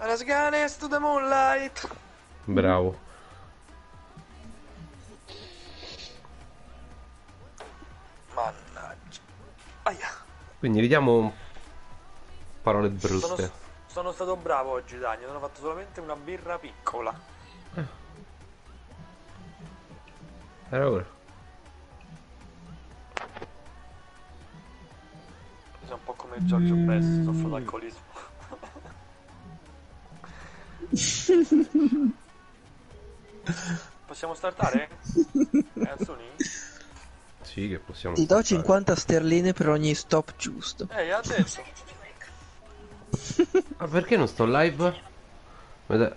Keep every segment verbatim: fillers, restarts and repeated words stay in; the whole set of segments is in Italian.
Let's go to the moonlight. Bravo. Mannaggia. Aia. Quindi vediamo parole brutte. Sono, sono stato bravo oggi, Daniel. Non ho fatto solamente una birra piccola. Eh. Era ora. Sei un po' come Giorgio Best, soffro d'alcolismo. Possiamo startare? Canzoni? Sì, che possiamo Ti do startare. cinquanta sterline per ogni stop giusto. Eh, ha detto. Ma perché non sto live? Vede...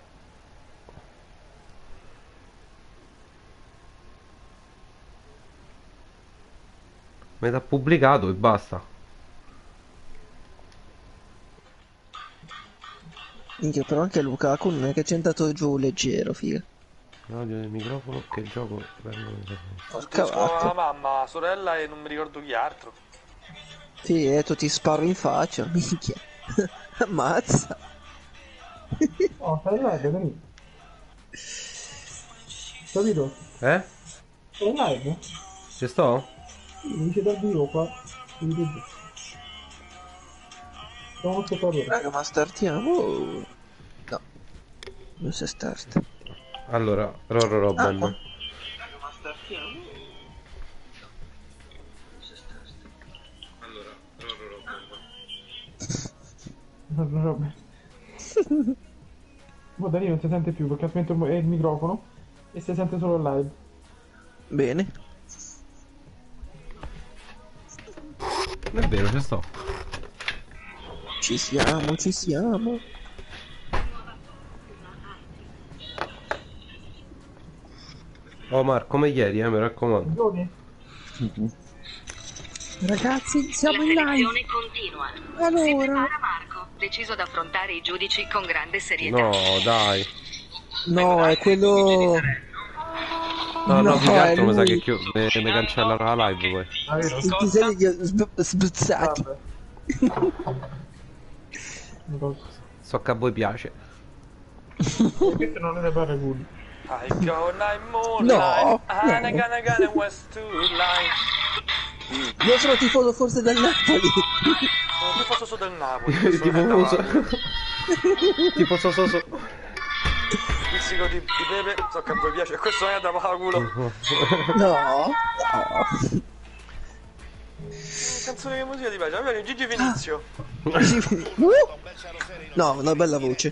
Metà pubblicato e basta. Minchia, però anche Lukaku non è che c'è andato giù leggero, figa. L'audio del microfono che il gioco vengono Porca Dico a vacca. mamma, sorella e non mi ricordo chi altro. Sì, eh, tu ti sparo in faccia, minchia. Ammazza. Oh, stai live, Dani. Capito? Eh? Stai live? Ci sto? Sì, mi dice dal vivo qua. Su YouTube. Sono uno spettatore. Raga, ma startiamo? No. Non si start. Allora, Roro Robin. Ah, Ah, raga, ma startiamo? Non si start. allora, Roro Robin. No, no, no. Ma Dani non si sente più perché ha spento il il microfono e si sente solo il live. Bene. Non è vero, ci sto. Ci siamo, ci siamo. Oh Marco, come ieri, eh, mi raccomando. Giorni? Ragazzi, siamo in live. La selezione continua. Allora. Si prepara Marco, deciso ad affrontare i giudici con grande serietà. No, dai. No, è quello... No, no, No, più che altro è mi sa lui. che chi- mi, mi cancellano la live poi. Ah, vero? I disegni di sb- sbuzzati. Vabbè. So che a voi piace. Questo non è da fare cool. I go night moonlight. No, Ana no. gana gana west to line. Io sono tifoso forse del Napoli. Non ti faccio solo del Napoli. questo tipo è so, Napoli. tipo so so so. Pizzico di, di pepe, so che a voi piace. Questo non è da culo. No, no. Canzone che musica ti piace? A me Gigi Venizio. Uh! No, una bella voce.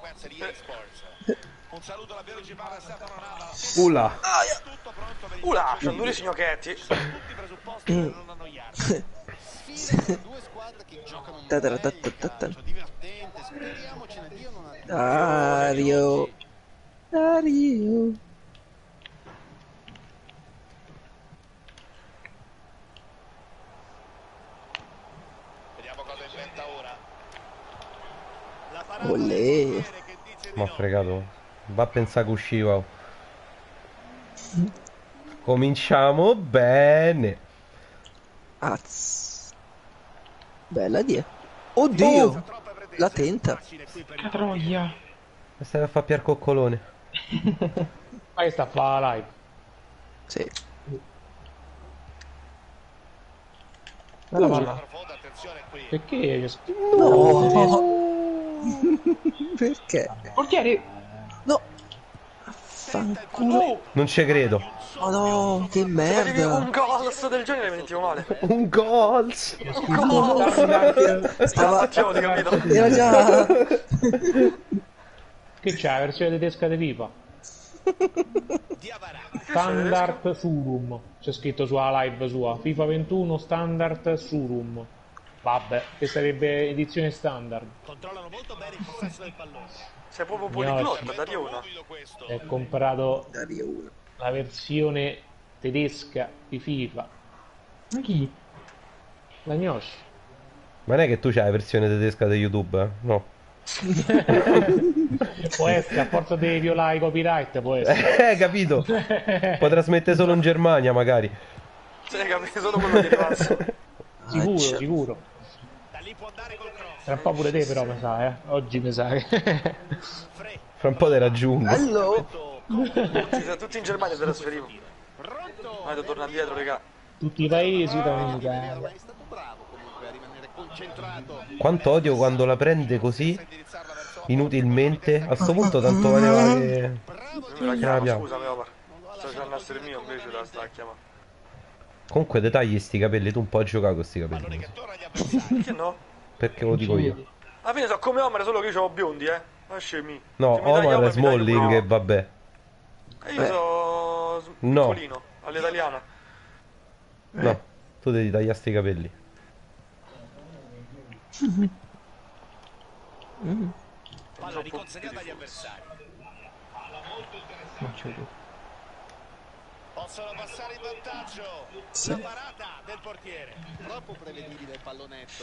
Un saluto alla principale Stefano Nava. Ula. Ula, c'hanno due signochetti. Tutti i presupposti per non annoiarsi. Sfida tra due squadre che giocano un bel calcio divertente. Speriamoci ne diano una Dario. Dario. Vediamo cosa inventa ora. La parata Olè. del portiere che dice di Mi ha no. fregato. Va a pensare che usciva. Cominciamo bene. Az. Bella die. Oddio. La tenta. Che troia. E stai a fare Pier Coccolone. Ma che sta a fare la live? Sì. Bella palla. Profonda, attenzione qui. Perché? No. Perché? Portiere! No. Fanculo. Non ci credo. Oh no, che Se facevi un merda. gol del genere mi sentivo male. Un gol. Un gol. Stava... Facciamo di capito. Era già... Che c'è la versione tedesca di FIFA? Diavara. Standard Surum. C'è scritto sulla live sua. FIFA ventuno Standard Surum. Vabbè, che sarebbe edizione standard. Controllano molto bene il possesso del pallone. Sei proprio Signori. poliglotta, Dario una. Mobido questo. Ho comprato Dario uno. la versione tedesca di FIFA. Ma chi? La Gnosh. Ma non è che tu c'hai la versione tedesca di YouTube, eh? No. Può essere, a forza di violare i copyright, può essere. Eh, capito? Può trasmettere solo in Germania, magari. Sì, capito, solo quello di rimasto. Sicuro, Accia. sicuro. Da lì può andare col cross. Tra un po' pure te però mi sa, eh. Oggi mi sa che... Fra un po' te raggiungo. Bello! Tutti, tutti in Germania si trasferivo. Ma devo tornare indietro, raga. Tutti i paesi da Ma è stato bravo comunque a rimanere concentrato. Quanto odio quando la prende così inutilmente. A sto punto tanto valeva che... Io la che la chiamo, piamo. scusami, Opar. Sto facendo il essere mio, invece la sta a chiamare. Comunque te tagli sti capelli, tu un po' a giocare con sti capelli. Perché no? Perché lo dico io. Alla fine so come Omar, solo che io ho biondi, eh. Ma scemi. No, Se mi tagli Omar è mi tagli Smalling pure e io. vabbè. E io so... No. Scolino, all'italiana. No, tu devi tagliare sti capelli. Palla riconsegnata agli avversari. Possono passare in vantaggio. Sì. La parata del portiere. Troppo prevedibile il pallonetto.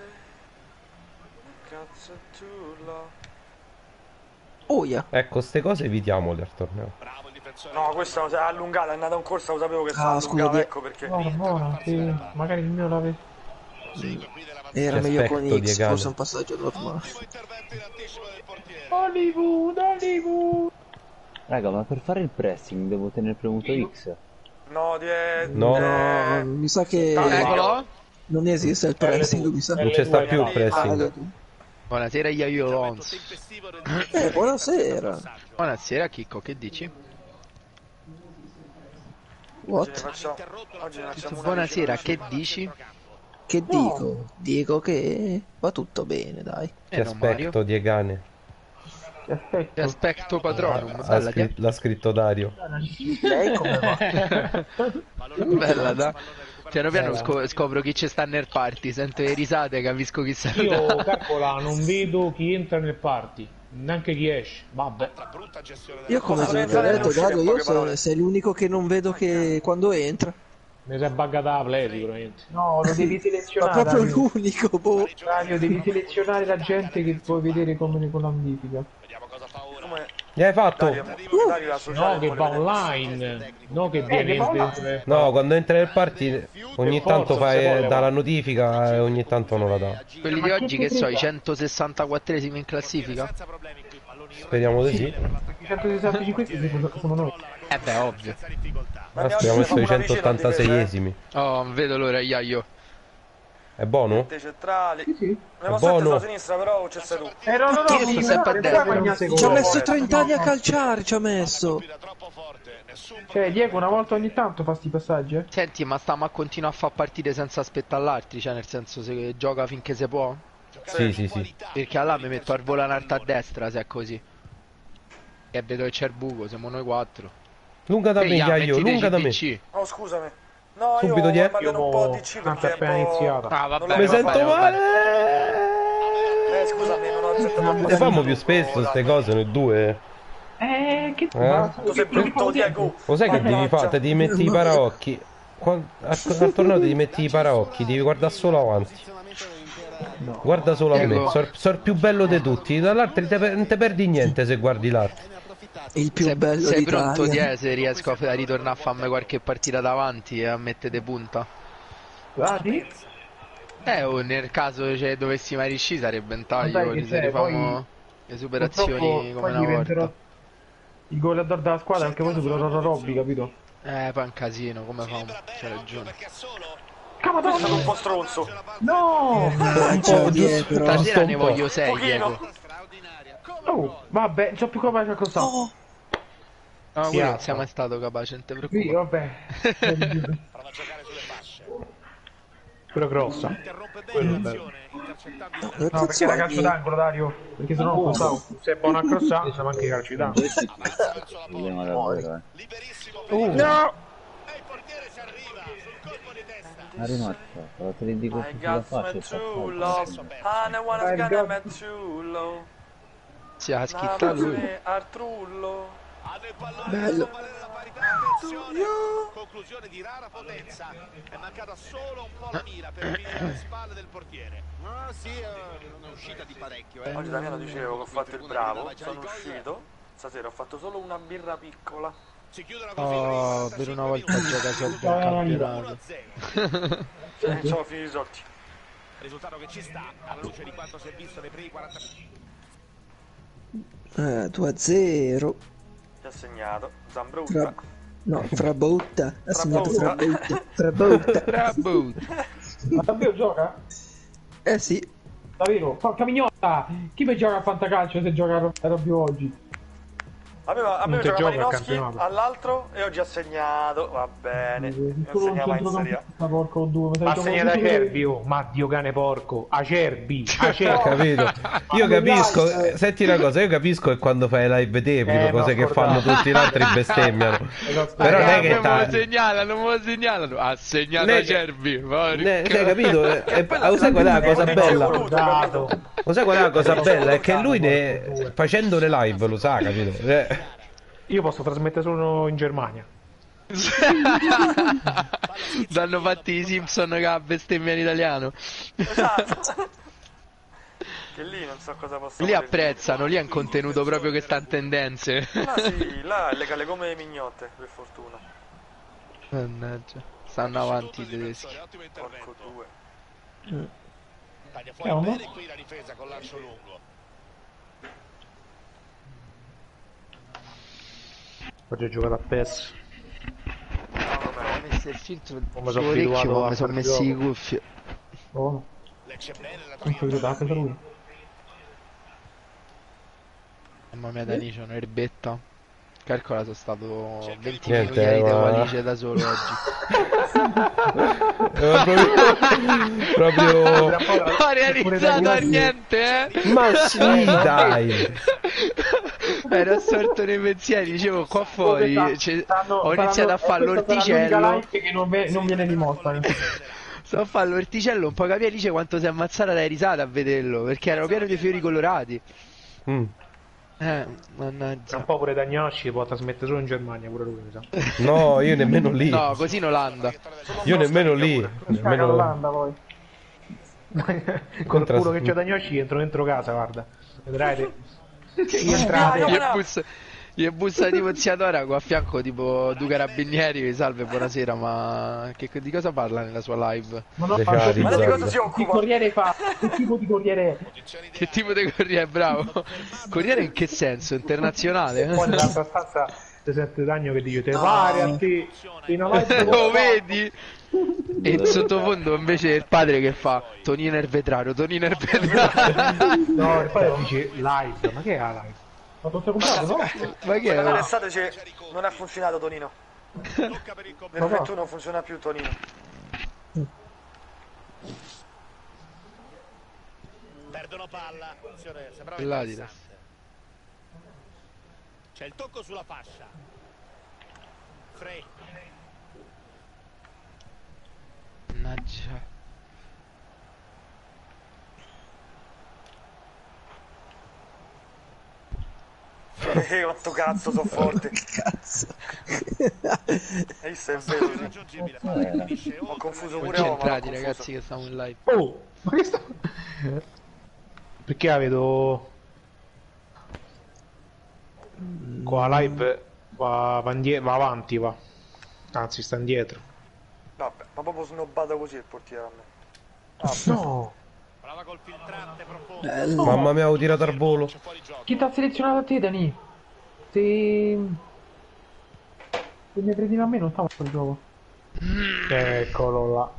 Cazzo tu là. Oh yeah. Ecco, ste cose evitiamole al torneo. Bravo il difensore. No, questa è allungata, è andata un corso, lo sapevo che stava Ah, scusa, allungata, di- ecco perché. buona, buona, sì. Magari il mio l'ave... Prosegue qui dell'avanzata. Era Che meglio con aspetto di X, Egale. forse un passaggio normale. Ottimo intervento in anticipo del portiere. Hollywood, Hollywood! Raga, ma per fare il pressing devo tenere premuto X? No, di... No. No, mi sa che Eccolo. non esiste il pressing, mi sa. Non c'è sta più il Ah, pressing. Buonasera Iaio Lons. Tempestivo del Eh, buonasera. Buonasera Chicco, che dici? Oggi ne What? facciamo... Oggi ne facciamo una Buonasera, vicina. che dici? Che dico? Dico che va tutto bene, dai. Ti Eh, non Mario. aspetto, Diegane. Ti Ti aspetto. aspetto patronum, Ha bella scri- L'ha scritto Dario. Lei come va? Bella, da. Piano piano sco- scopro chi ci sta nel party, sento le risate, capisco chi Io, saluta. calcola, non vedo chi entra nel party, neanche chi esce. Vabbè. brutta gestione Io come ti Possono ho entrare e detto, uscire, Dario, in io poche sono, parole. sei l'unico che non vedo che quando entra. Mi si è buggata la play sicuramente. No, lo devi Ma selezionare. proprio Dario. l'unico, boh. Dario, devi selezionare la gente che puoi vedere come con l'ambifica. Vediamo cosa fa ora. Come... Gli hai fatto? Dario, Dario la sociale No, che vuole va vedere. online, no che Eh, viene che va in online. No, quando entra nel party ogni Per tanto forza, fai, se vuole, dà va. la notifica e ogni tanto non la dà. Quelli di oggi che so, i centosessantaquattresimi in classifica? Senza problemi qui. Palloni Speriamo di sì. I centosessantacinque sono- sono noi. Eh beh, ovvio. senza difficoltà. Ma Ah, ne speriamo oggi sui ne fanno una vicina al difesa, centottantaseiesimi. Oh, non vedo l'ora, Iaio. È buono? eh. Centrali. Sì, sì. Ne posso mettere buono. sulla sinistra, però c'è sei tu. Eh no, no, no, Io sto mi sempre a guarda, destra. guarda, Ci ha guarda. messo trenta anni a calciare, ci ha messo. Troppo forte. Nessun Cioè, Diego una volta ogni tanto fa sti passaggi, eh? Senti, ma sta ma continua a far partire senza aspettare l'altri, cioè nel senso se gioca finché si può? Sì, sì, sì. Perché allora mi metto al volo in alto a destra se è così. E vedo che c'è il buco, siamo noi quattro. Lunga da me, Ehi, ya, Iaio, mettite lunga da me. C D C. Oh, scusami. No, Subito io dietro. voglio mandare un po' di C Io perché ho è appena un po'... iniziato. Ah, vabbè, Non Mi lo vabbè, sento vabbè. male! Eh, scusami, non ho azzeccato Mamma Ne famo mia. più spesso ste cose, noi due. Eh, che... Eh? Tu sei brutto, Diego. Lo sai che Mannaggia. devi fare? Te devi mettere i paraocchi. Qua- Al, al torneo ti metti i paraocchi, devi guardare solo avanti. Guarda solo a me, Diego. sono il più bello di tutti. Dall'altro te per- non ti perdi niente se guardi l'altro. Il più Sei, bello sei pronto, d'Italia. Die, se riesco a, a ritornare a farmi qualche partita davanti e a mettere punta? Ah, sì? Eh, o nel caso cioè, dovessi mai riuscire sarebbe un taglio, Dai, che se c'è, rifamo poi- le superazioni Purtroppo come poi una diventerò volta. il goleador della squadra, anche poi supererò Robby, capito? Eh, poi è un casino, come famo? C'è ragione. È stato un po' stronzo. No! Ciao dietro. Stasera un ne po'. voglio sei, Pochino. Diego. Oh, vabbè, non c'ho più capace a crossare. Oh, No, Sì, quello non ah, sei mai stato capace, non ti Sì, preoccupare. vabbè. Prova a giocare sulle fasce. Però grossa. Interrompe bene l'azione, intercettando il dove No, cazzo perché era vai? calcio d'angolo, Dario. Perché se no non crossavo. Se è buono a crossare, siamo anche calci d'angolo. Questo è il problema davvero, eh. liberissimo. Uh, no! E il portiere ci arriva sul colpo di testa. Ma rimazza, però te li dico I tutti da got faccia some e true fa love. I know one I is gonna got- met true love. Si ha schitta lui. Namazze Artrullo. Hanno il pallone, Bello. per valere la parità. Attenzione. Conclusione di rara potenza. È mancata solo un po' la mira per finire alle spalle del portiere. Ah sì, non è uscita di parecchio. Eh. Oggi Damiano dicevo che ho fatto il bravo, sono uscito. Stasera ho fatto solo una birra piccola. Si chiudono così Oh, per una volta gioca sempre al campionato. E non so finire i soldi. Risultato che ci sta alla luce di quanto si è visto nei primi quaranta. Eh, due a zero. Ti ha segnato. Zambrutta. Fra... No, Frabotta. Ha segnato Frabotta. Frabotta. Frabotta. Trabut. Ma davvero gioca? Eh sì. Davvero? Porca mignotta! Chi mi gioca a fantacalcio se gioca a più oggi? Aveva, Non aveva ti giocato gioca al Malinowski campionato. all'altro e oggi ha segnato. Va bene. Non Solo un segnava in Serie A. centrocampista, porco due. Ma segna da Acerbi, oh, ma Dio cane porco, Acerbi, Ho Acerbi. capito. Io capisco, eh, senti una cosa, io capisco che quando fai live te, prime Eh, cose ma che fanno scordate. tutti gli altri bestemmiano. Esatto. Però non è che non me ta... lo segnalano, non me lo segnalano. Ha segnato Ne- Acerbi. Ne- sai, capito? Eh, eh, ah, sai qual è la cosa bella? Lo sai qual è la cosa bella? È che lui ne... facendo le live lo sa, capito? Eh, Io posso trasmettere solo in Germania. L'hanno fatti i Simpson che ha bestemmia in italiano. Esatto. Che lì non so cosa posso Lì fare. apprezzano, lì è un contenuto proprio che sta in tendenze. Ah sì, là le cale come mignotte, per fortuna. Mannaggia, stanno avanti i tedeschi. Ottimo Porco intervento. due. Taglia fuori Chiamo? bene qui la difesa con lancio lungo. Oggi ho giocato a P E S. Ho messo il filtro Come sono sull'orecchio, abituato ma a mi sono fare messi i gioco. cuffie. Oh, Lecce bene la non si vede anche per lui. Mamma mia, Dani, c'è un'erbetta. Calcola, sono stato venti Niente, minuti ai ma- Alice da solo oggi. eh, proprio... proprio... Ho realizzato niente, eh? Ma sì, dai! Ero assorto nei pensieri, dicevo qua fuori c'è- ho iniziato a fare l'orticello. che non, ve- non viene rimossa. Sto a fare l'orticello, un po' capire Alice quanto si è ammazzata dai risate a vederlo, perché erano pieno di fiori colorati. Mm. Eh, Tra mannaggia. un po' pure Dagnosci può trasmettere solo in Germania, pure lui, mi sa. No, io nemmeno lì. No, così in Olanda. Io nemmeno lì. Caga Nemmeno... l'Olanda poi. Col culo che c'è Dagnosci entro dentro casa, guarda. Vedrai te. Che Ah, entrate. io- Gli bussa, gli bussa tipo ziatora qua a fianco tipo due carabinieri, salve, buonasera, ma che, che- di cosa parla nella sua live? Ma no, Le ma Charizard. Ma di cosa si che occupa? corriere fa? Che tipo di corriere è? Che tipo di corriere, bravo? Corriere in che senso? Internazionale? Poi nell'altra stanza ti sente Dagno che dice te pare a te in una live Lo vedi? E in sottofondo invece il padre che fa Tonino il vetrario, Tonino il vetrario. no, e poi dice live, ma che è la live? Ma tu sei comprato, no? Ma che Quella è? dell'estate c'è... non ha funzionato Tonino. Tocca per il Nel completo. ventuno non funziona più Tonino. Perdono palla. Azione, sembrava Là di interessante. C'è il tocco sulla fascia. Frey. Mannaggia. Eh, quanto cazzo sono forte. Cazzo. E isso è vero. sì. Irraggiungibile. Palla che finisce Ho oltre. confuso pure io, ma l'ho Concentrati confuso. ragazzi che stiamo in live. Oh, ma che sta... Perché la vedo... Qua la live va, va, indie- va avanti, va. Anzi, sta indietro. Vabbè, ma proprio snobbato così il portiere a me. No! Prova col filtrante profondo. Bello. Mamma mia, ho tirato al volo. C'è fuori gioco. Chi ti ha selezionato a te, Dani? Se... Se mi credi a me non stavo sul gioco. Eccolo là.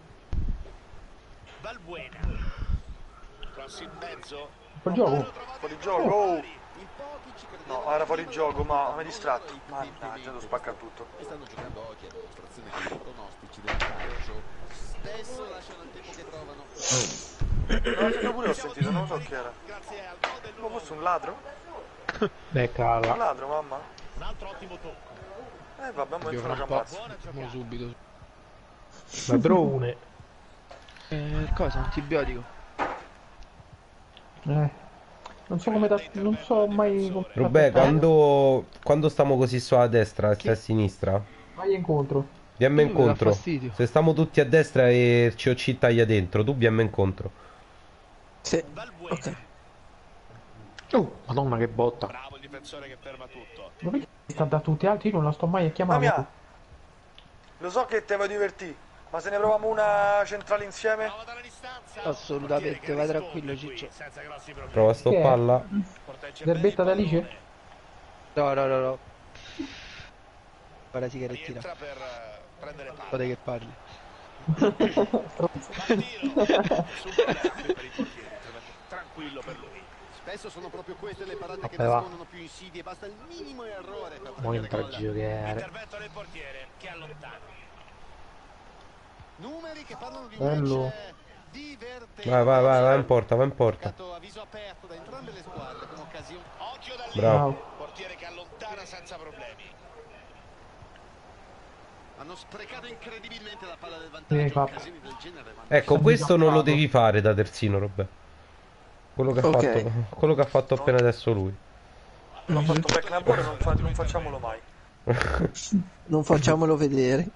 Valbuena. Cross in mezzo. Quel gioco? Fuori gioco. Oh. In pochi ci credono. No, era fuori gioco, ma mi ha distratto. Mannaggia, devo spaccare tutto. E stanno giocando oggi a dimostrazione che i pronostici del calcio spesso lasciano il tempo che trovano. No, io pure l'ho sentito, non so chi era. Grazie al gol del Ma nuovo. forse un ladro? Un Eccola. ladro, mamma? Un altro ottimo tocco. Eh vabbè, mo Io entro fra una un po'. campazza. Buona Mo giocata. subito. Ladrone. Eh, cosa? Antibiotico? Eh. Non so come da... non so mai... come Robè, da- quando, quando stiamo così sulla destra e stai a sinistra, Vai incontro. vieni Mi dà incontro. fastidio. Se stiamo tutti a destra e C O C taglia dentro, tu vieni incontro. Sì. Valbuena. Ok. Oh, madonna che botta. Bravo il difensore che ferma tutto. Ma perché sta da tutti gli altri? Io non la sto mai a Mamma chiamare. mia! Lo so che te vuoi divertire, Ma se ne proviamo una centrale insieme? Assolutamente, vai tranquillo Ciccio. Prova a stopparla. Zerbetta da Alice? No, no, no, no. Guarda sigarettina. Guarda che parli. Tranquillo per lui. Spesso sono proprio queste le parate che Vabbè, va. nascondono più insidie, basta il minimo errore per Mo entra a gol. giocare. Intervento del portiere che allontana. Numeri che parlano di un Bello. match divertente. Vai, vai, vai, vai in porta, vai in porta. Giocato a viso aperto da entrambe le squadre con occasioni. Occhio da lì. Bravo. Portiere che allontana senza problemi. Hanno sprecato incredibilmente la palla del Vieni vantaggio. qua. Occasioni del genere vanno Ecco, questo non lo devi fare da terzino, Roberto. Quello che ha Ok. fatto, quello che ha fatto appena adesso lui. L'ho fatto back number, non, fa- non facciamolo mai. Non facciamolo vedere.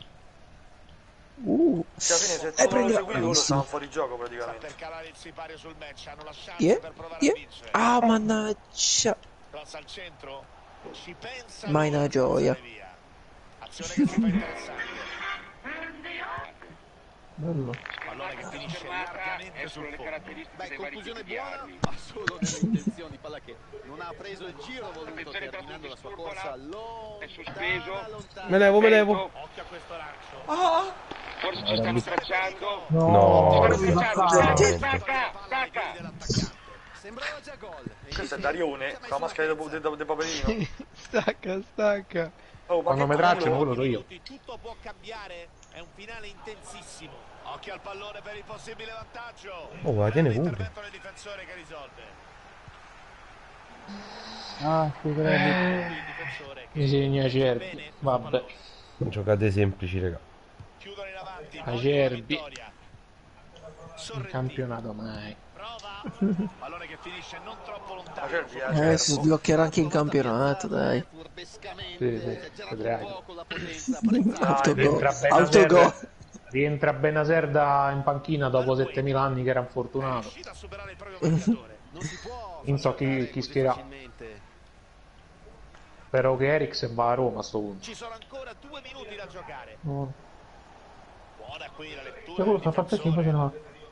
Uh, Cioè, alla fine se eh, tu non lo prendi- seguivi loro bravissimo. stavano fuori gioco praticamente. per calare il sipario sul match. Hanno la chance Yeah, per provare yeah. a vincere. Ah, mannaggia. Cross al centro. Ci pensa. Ma è una lui, gioia. passare via. Azione che si fa interessante. Bello. Pallone che finisce largamente sul fondo. Beh, conclusione buona, ma solo nelle intenzioni. Palla che non ha preso il giro voluto, terminando la sua corsa lontana, lontana. Me levo, me levo. Occhio a questo lancio. Forse ci stanno tracciando. No. Sembrava già gol. Questo è Darione, con la maschera di de, de, de Paperino. Stacca, stacca. Oh, ma Quando che mi tracciano, culo. quello so io. Tutto può cambiare, è un finale intensissimo. Occhio al pallone per il possibile vantaggio. Oh, la tiene pure. Intervento del difensore che risolve. Ah, si crede. Il difensore che Mi segna Cerbi. Vabbè. Giocate semplici, raga. chiudono in avanti. Acerbi. Vittoria. In Sorrentino. campionato mai. Prova. Pallone che finisce non troppo lontano. Acerbi, eh, Eh, certo. si sbloccherà anche in campionato, dai. Sì, sì, vedrai. Autogol. Rientra Autogol. Benaser, rientra Benaser da in panchina dopo settemila anni che era infortunato. Riuscito a superare il proprio marcatore. Non si può Non so chi, chi schierà. facilmente. Spero che Eriksen va a Roma a sto punto. Ci sono ancora due minuti da giocare. No. Buona qui la lettura. Cioè, quello del sta fatta chi difensore. poi se ne va.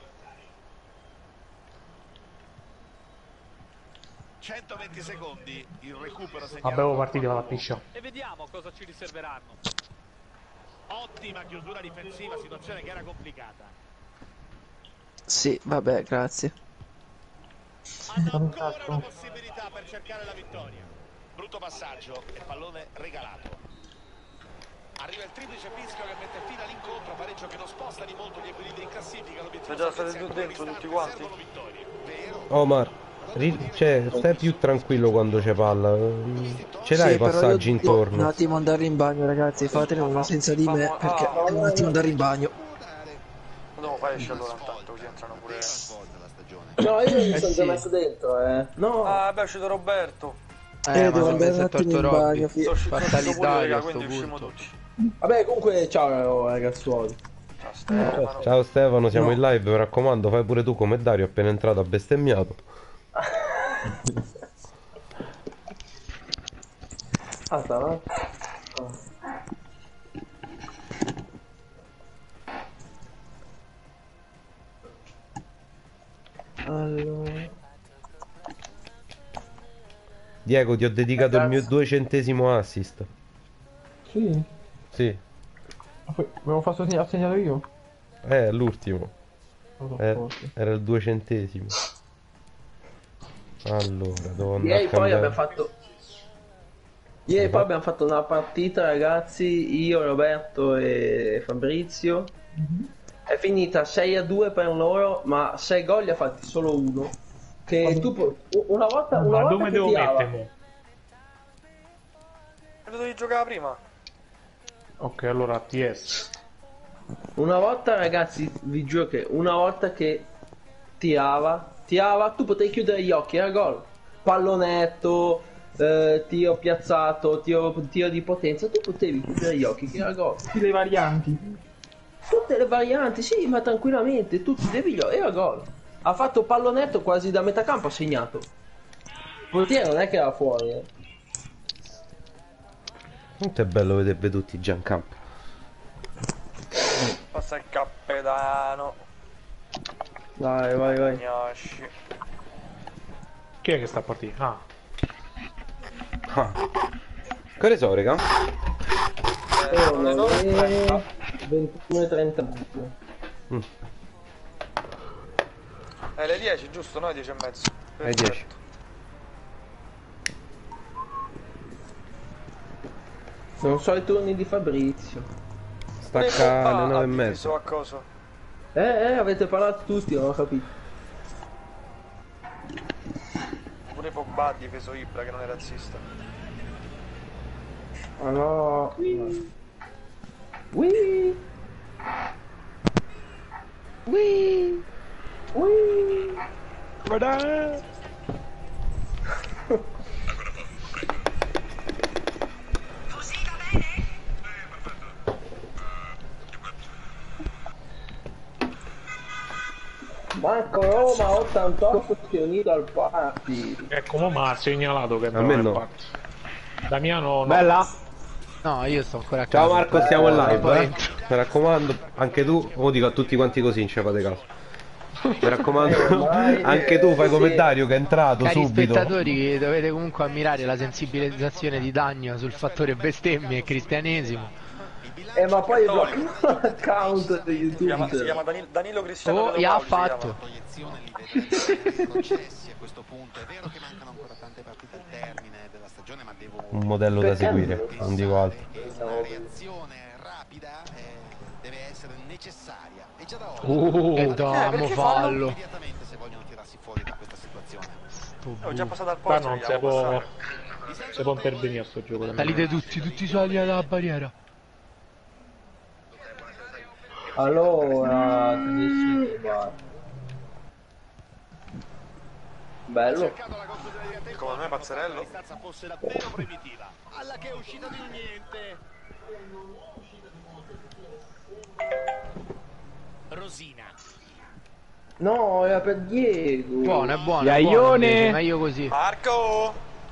centoventi secondi, il recupero segnato. Vabbè, oh, partita la piscia. E vediamo cosa ci riserveranno. Ottima chiusura difensiva, situazione che era complicata. Sì, vabbè, grazie. Hanno ancora una possibilità per cercare la vittoria. Brutto passaggio e pallone regalato. Arriva il triplice fischio che mette fine all'incontro, pareggio che non sposta di molto gli equilibri in classifica. L'obiettivo Siete già salvezza stati è tu ancora dentro distante, tutti quanti? servono vittorie. Vero? Omar, ri- cioè, stai più tranquillo quando c'è palla. Ce l'hai Sì, i però passaggi io devo intorno. un attimo andare in bagno, ragazzi. Fatene uno senza di me, perché devo un attimo andare in bagno. No, fai esce allora intanto, così entrano pure. No, io mi Eh sono sì. già messo dentro, eh. No. Ah, beh, è uscito Roberto. Eh, ma devo se andare si un è attimo torto in Robby. bagno. fi- Sono uscito Fatta uscito pure, l'Italia raga, a sto quindi uscimo punto. tutti. Vabbè, comunque, ciao ragazzuoli. Ciao Stefano. Ciao Stefano, siamo in live, mi raccomando, fai pure tu come Dario, appena entrato ha bestemmiato. Ah, sta, no? Allora... Diego, ti ho dedicato il mio duecentesimo assist. Sì. Sì, Ma poi, avevo fatto segna- segnato io? è l'ultimo. Non so, Eh, forse. era il duecentesimo. Allora, devo andare Ieri a poi cambiare. abbiamo fatto. Ieri poi abbiamo fatto una partita, ragazzi. Io, Roberto e Fabrizio. È finita sei a due per loro, ma sei gol li ha fatti solo uno. Che tu pu- una volta, una Ma volta dove che devo tirava, mettere mo? Lo dovevi giocare prima. Ok, allora T S. una volta, ragazzi, vi giuro che una volta che tirava, tirava, tu potevi chiudere gli occhi, era gol. Pallonetto, eh, tiro piazzato, tiro, tiro di potenza, tu potevi chiudere gli occhi, che era gol. Tutte le varianti. Tutte le varianti, sì, ma tranquillamente, tutti devi gli occhi, era gol. Ha fatto pallonetto quasi da metà campo, ha segnato. Il portiere non è che era fuori, eh. Quanto è bello vedere tutti già in campo. Passa sei il capitano. Vai, vai, vai. Gnasci. Chi è che sta a partire? Ah. Ah. Che ne so, raga? Sono le ventuno e trentadue. Mm. È le dieci, giusto? No, dieci e mezzo. Alle dieci. Non so i turni di Fabrizio. Stacca alle nove e mezza. A cosa? Eh, eh, avete parlato tutti, non ho capito. Pure Pogba ha difeso Ibra che non è razzista. Ah no. Wii. Wii. Wii. Wii. Guarda. Marco Roma ottantotto si è unito al party. Ecco, mo mi ha segnalato che A me non è no. parte. Damiano no. Bella? No, io sto ancora a Ciao casa. Marco, stiamo in live, Poi eh. entro. Mi raccomando, anche tu, lo dico a tutti quanti così, non ci fate caso. Mi raccomando, anche tu fai come Dario che è entrato Cari subito. spettatori, dovete comunque ammirare la sensibilizzazione di Dagno sul fattore bestemmie e cristianesimo. Eh ma poi bloccano l'account di YouTube. Si chiama, si chiama Danilo, Danilo Cristiano. Oh, Della gli ha Paoli, si chiama. fatto. Proiezione li vedrete processi a questo punto. È vero che mancano ancora tante partite al termine della stagione, ma devo Un modello da seguire, non dico altro. che una reazione rapida eh, deve essere necessaria. E già da ora Uh, Eh, dai, mo perché fallo. immediatamente se vogliono tirarsi fuori da questa situazione. Ho già passato al Qua posto. non si può, si può intervenire a sto gioco. Salite tutti, tutti sulla linea della barriera. Allora, decide, va. Bello. Come me Pazzerello. La distanza fosse davvero primitiva. Alla che è uscita di niente. Rosina. No, era per Diego. Buono, è buono. Iaione! È buono, meglio così. Marco!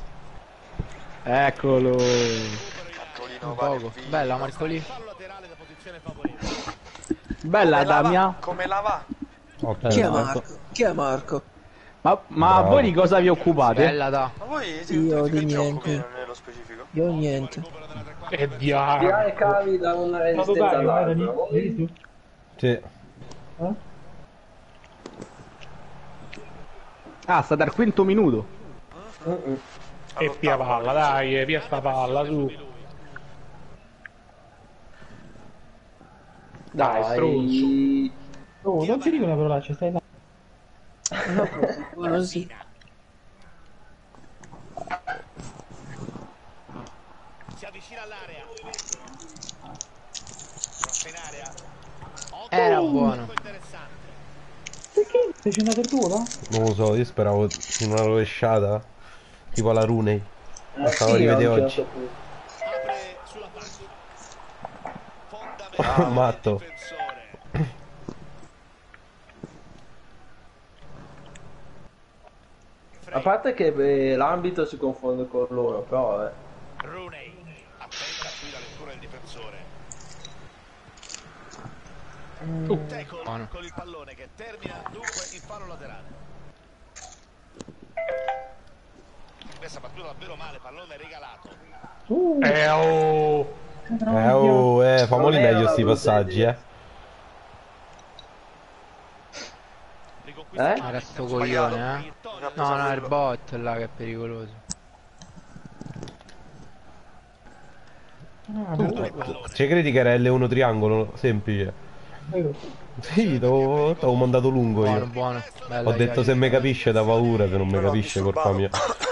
Eccolo. Marcolino, Un vale poco. figlio. Bella Marcolì. Fallo laterale da posizione favorevole. Bella Come la va? Damia. Come la va? Ok. Chi è Marco? Chi è Marco? Ma, ma Bravo. voi di cosa vi occupate? Bella da. Ma voi Io di che gioco niente. che nello specifico? Io niente. E Tirare diavolo. cavi da una Stato resistenza Dario, eh, all'altra. Dani? Vedi tu? Sì. Eh? Ah, sta dal quinto minuto. Mm-mm. E via palla, dai, via sta palla, su. Dai, stronzo. Oh, non ti dico una parolaccia, stai là. Quello sì. Si avvicina all'area. Cross in area. Era Ottimo, buono. interessante. Perché? Sei cenato il tuo, no? Non lo so, io speravo in una rovesciata tipo alla Rooney. La stavo a Sì, rivedere a un oggi. certo punto. Apre sulla fascia. Fondamentale Matto. difensore. A parte che eh, l'ambito si confonde con loro, però eh. Rooney. Attenta qui la lettura del difensore. Uh, Teco buono. con il pallone che termina dunque il fallo laterale. Questa battuta davvero male, pallone regalato. Uh, Eh, oh. Eh, oh, eh, famoli Non era meglio la sti Rooney. passaggi, eh. Riconquista Eh? Era sto coglione, eh. No, no, è il bot là che è pericoloso. ah, Tu, no, ci credi che era L uno triangolo? Semplice. vero. Sì, t'avevo t'avevo mandato lungo Buono, io. buono. Bella, Ho detto Iai. se mi capisce da paura, se non mi Però ho capisce colpa disturbato. mia.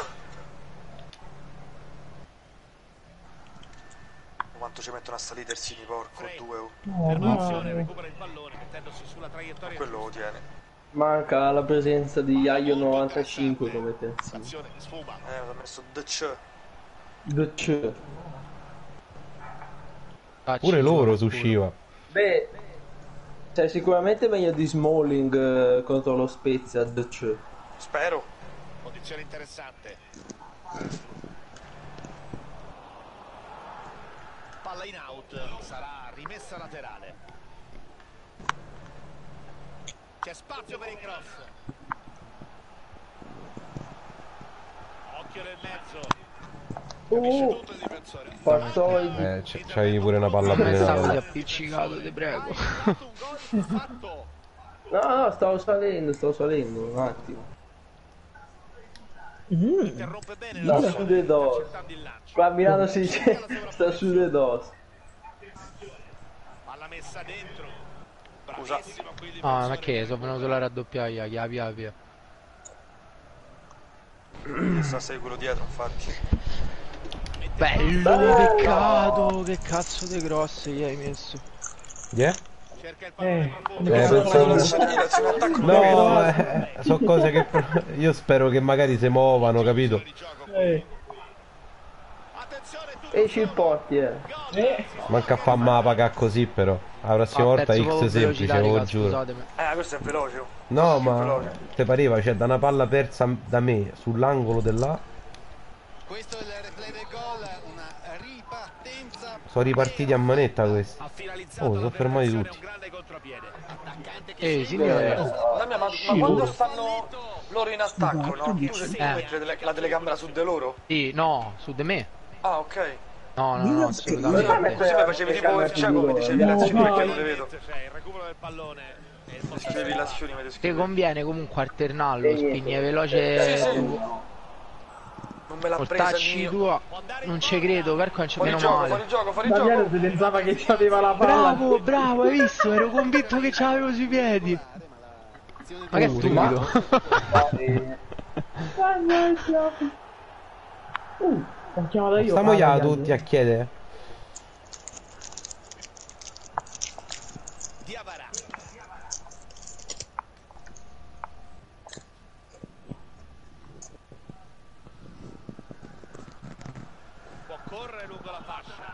Quanto ci mettono a salire il Sini, porco, due. oh. No, Fermazione, no. recupera il pallone mettendosi sulla traiettoria. Quello lo tiene. Manca la presenza di Yaio novantacinque come terzino. Azione sfuma. Eh, ho messo D C. D C. Facci Pure giù, loro culo. su usciva. Beh, cioè sicuramente meglio di Smalling eh, contro lo Spezia D C. Spero. Posizione interessante. Palla in out, sarà rimessa laterale. C'è spazio per il cross. Occhio nel mezzo. Uh, Farsoidi. Eh, c- c'hai pure una palla Stavo di avvelenata. appiccicato, ti prego. No, no, stavo salendo, stavo salendo, un attimo. Interrompe bene la Sta su dei dos. Qua a Milano si dice sta su dei dos. Palla messa dentro. Scusa. Bravissimo qui il Ah, ma difensore. che? Sono venuto la raddoppiaia, via via via. Sta sei quello dietro, infatti. Bello, peccato, che cazzo di grosse gli hai messo. Yeah? Cerca il Eh, Eh, pensavo... No, eh, sono cose che pro- io spero che magari si muovano, capito? eh, Esci il porti, eh. eh. Manca a fa mappa che così però. La prossima Ah, volta perso X proprio semplice, velocità, ve lo raga, giuro. scusatemi. Eh, questo è veloce. oh. No, Più ma veloce. te pareva, cioè da una palla persa da me sull'angolo dell'A Questo è il replay del gol, una ripartenza. sono ripartiti a manetta questi. Ha Oh, finalizzato sono fermati un tutti. grande contropiede. Ehi, signore. Dammi, ma, ma quando stanno loro in attacco, no? Tu, tu Eh. metti la, tele- la telecamera su di loro? Sì, no, su di me. Ah, ok. No, no, no, assolutamente. Così mi facevi tipo il cieco, mi dicevi le azioni perché non le vedo. Cioè, il recupero del pallone e il Dicevi le azioni, mi Ti descrivi. conviene comunque alternarlo, spingi veloce. Sì, sì. Non me l'ha presa Portacci il mio. tua. Non ci credo, Perco non c'è Fuori meno gioco, male. fuori gioco, fuori Damiano gioco. si pensava che aveva la palla. Bravo, bravo, hai visto? Ero convinto che ce l'avevo sui piedi. Ma che stupido. Uh, l'ho chiamata io. Stiamo ah, già ragazzi. tutti a chiedere. Diavara. Può correre lungo la fascia.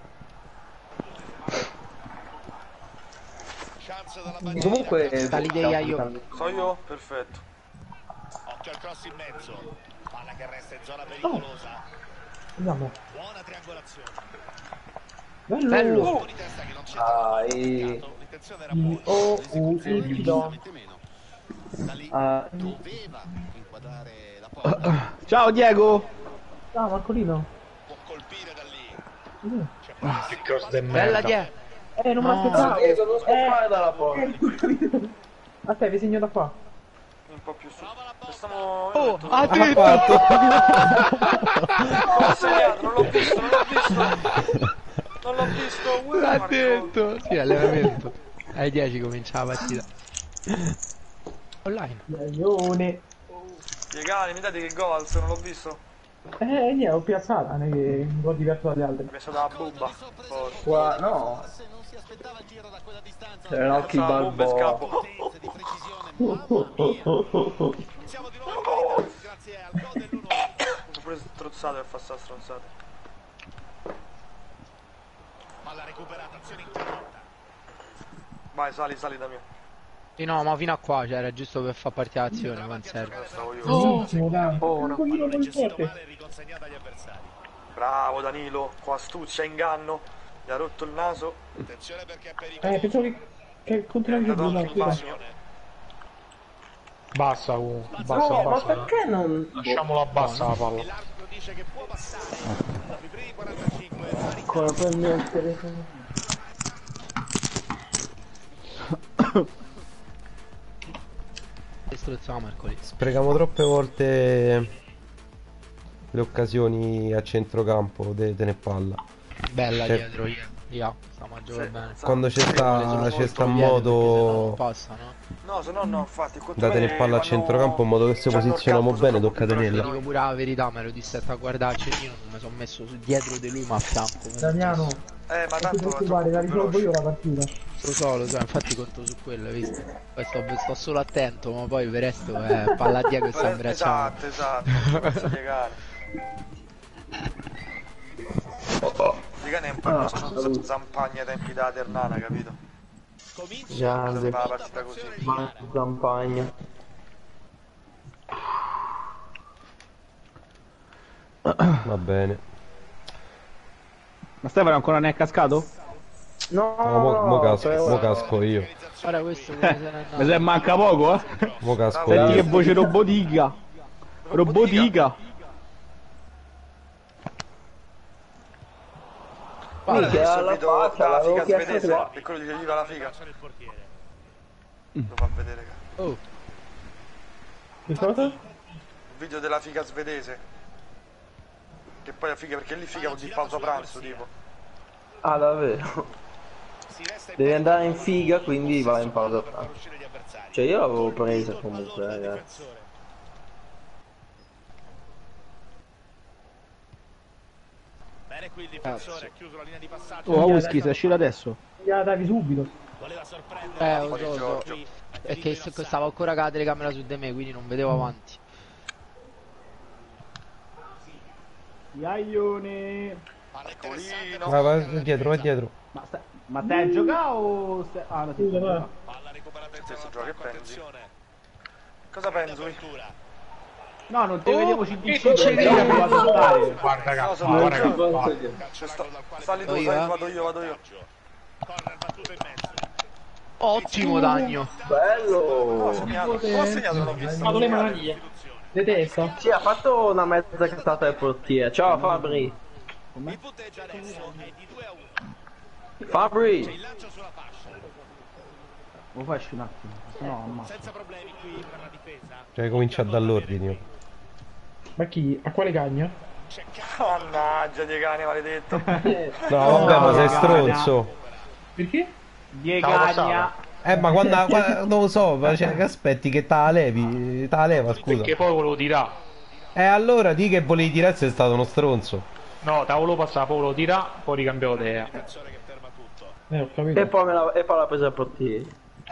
Chance dalla bandiera. Comunque Sta l'idea io. So io? Perfetto. Occhio al cross in mezzo. Palla che resta in zona pericolosa. Andiamo. Buona triangolazione. Bello. Bello. Colpo di testa che non c'è Dai. l'intenzione era I buona. O U Y. Da lì Ah, doveva inquadrare la porta. Ciao Diego! Ah, Marcolino. Può colpire da lì. Mm. C'è Che cross de Bella merda. dietro. Eh, non mi No. aspettavo. Diego, non scappare dalla porta. Aspetta, vi segno da qua. Un po' più su. Stiamo... Oh, ha Ha detto. fatto. Non l'ho segnato, non l'ho visto, non l'ho visto. Non l'ho visto. Uè, L'ha Marco. detto. Sì, allevamento. Ai dieci comincia la partita. Online. Leone. Piegani, mi date che gol se non l'ho visto? Eh, niente, ho piazzata, non è che un po' diverso dagli altri. Mi è stata la bomba. Forse. Qua, no. Se non si aspettava il tiro da quella distanza. C'era Occhi La bomba e Balboa. scappo. di precisione. Mamma mia. Siamo di nuovo in parità grazie al gol dell'uno. Ho pure strozzato per fare sta stronzata. Palla recuperata, azione interrotta. Vai, sali, sali da mio. Sì, no, ma fino a qua c'era giusto per far partire l'azione, quando serve. Stavo io. Benissimo, dai. Buono. Un pochino più Gestito forte. male e riconsegnata agli avversari. Bravo Danilo, con astuzia, inganno. Gli ha rotto il naso. Attenzione perché è Eh, pericoloso. pensavo che, che continuavi È a andato giocare. sul bagno. Bassa, uh, bassa, No, ma bassa. perché non... Lasciamola bassa la palla. L'arbitro dice che può passare. Dopo i primi quarantacinque. Ancora per me il telefono. Che strozziamo Marcoli. Sprechiamo troppe volte le occasioni a centrocampo de, de ne palla. Bella Cioè, dietro, io. Io, stiamo a giocare bene. quando c'è sta, c'è sta Dietro, perché sennò modo non passa, no? No, se no, no, infatti. da tenere palla a centrocampo in modo che se posizioniamo bene tocca Ti tenerla. dico pure la verità, me ero distratto a guardare il cecchino, non mi sono messo su- dietro di lui ma a fianco. Damiano, Eh, ma non ti tanto è preoccupare, la troppo risolvo veloce. io la partita. Lo so, lo so, infatti conto su quello, hai visto? Poi sto, sto solo attento, ma poi per il resto è palla a Diego e sta abbracciando. Esatto, esatto, non posso spiegare. Dica un po' il nostro zampagna ai tempi da Ternana, capito? Già, Sembrava la partita così. ma campagna. Va bene. Ma Stefano ancora ne è cascato? No, No, mo, mo no, casco, però- mo casco io. Ora questo come se ne è andato. Mi se manca poco, eh. Mo casco Senti che io. voce robotica. Robotica. Guarda, Minchia, adesso la vedo faccia, la l'avevo figa chiesto svedese. qua. E quello dice viva la figa. Lo fa vedere. Oh, Che cosa? Un video della figa svedese. Che poi è figa perché lì figa vuol dire pausa pranzo tipo. Ah, davvero? Devi andare in figa, quindi vai in pausa pranzo. Cioè io l'avevo presa comunque, ragazzi. Bene qui il difensore, ha chiuso la linea di passaggio. Oh, whisky, sei uscito adesso. Gliela davi subito. Voleva sorprendere. eh, lo so, lo so. È che s- stavo ancora con la telecamera su di me, quindi non vedevo avanti. Iaione. Colino. Vai, vai dietro, vai dietro. Ma, sta... Ma stai a giocare o stai... Ah, no, ti Scusa, va. Palla recuperata in Stesso zona gioco, che franco, pensi? attenzione. Cosa pensi? No, non ti vedevo C D C, che c'è perché lì? ho provato a stare. Guarda, No, cazzo, sono guarda, io. guarda. Sta- Sali tu, Vado io, sali, eh? vado io, vado io. Corner battuto in mezzo. Ottimo Dagno. Bello! No, ho segnato. Non ho segnato, non ho visto. Fatto le maniglie. Le testa. Sì, ha fatto una mezza cazzata del portiere. Ciao Fabri. Il punteggio adesso è di due a uno. Fabri! Il lancio sulla fascia. Lo faccio un attimo. No, ammazza. Senza problemi qui per la difesa. Cioè comincia dall'ordine io. Ma chi? A quale cagna? Mannaggia di cane maledetto. No, vabbè, ma sei stronzo. Perché? Diegagna. Eh, ma quando, quando- non lo so, ma cioè, che aspetti che te la levi? Te la leva, scusa. Perché poi volevo tirare. E allora di che volevi tirare sei stato uno stronzo. No, te volevo passare, poi volevo tirare, poi ricambiavo idea. Eh, ho capito. E poi me la, e poi l'ha presa il portiere.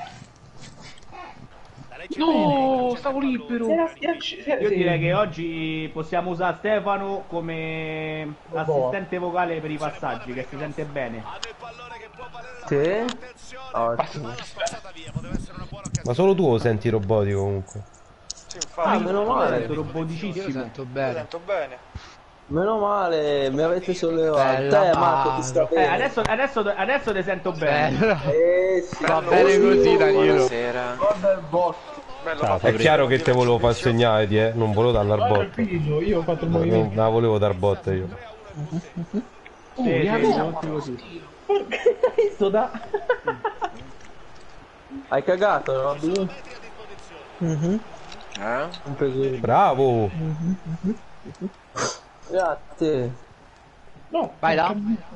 No, stavo libero. Era- era- era- Io sì. direi che oggi possiamo usare Stefano come assistente vocale per i passaggi, che si sente bene. Sì? Ottimo. Ma solo tu lo senti robotico comunque. Sì, Ah, infatti. meno Io male. sento Io roboticissimo. sento Lo bene. sento bene. Meno male, mi avete sollevato. Bella Te Marco ti sta Mauro. Eh, bene. adesso, adesso, adesso te sento bene. Bello. Eh sì. Va bene così Danilo. Guarda il bot. Bello, Ah, ma è chiaro che te volevo far segnare, ti, eh? Non volevo dar la botta. Tranquillo, io ho fatto il Non movimento. la volevo dar botta io. Sì, Oh, sì, Iago. molto così. Porca, hai visto da... Hai cagato, Robby? Mhm. Un peso. Bravo! Grazie. No. Vai là.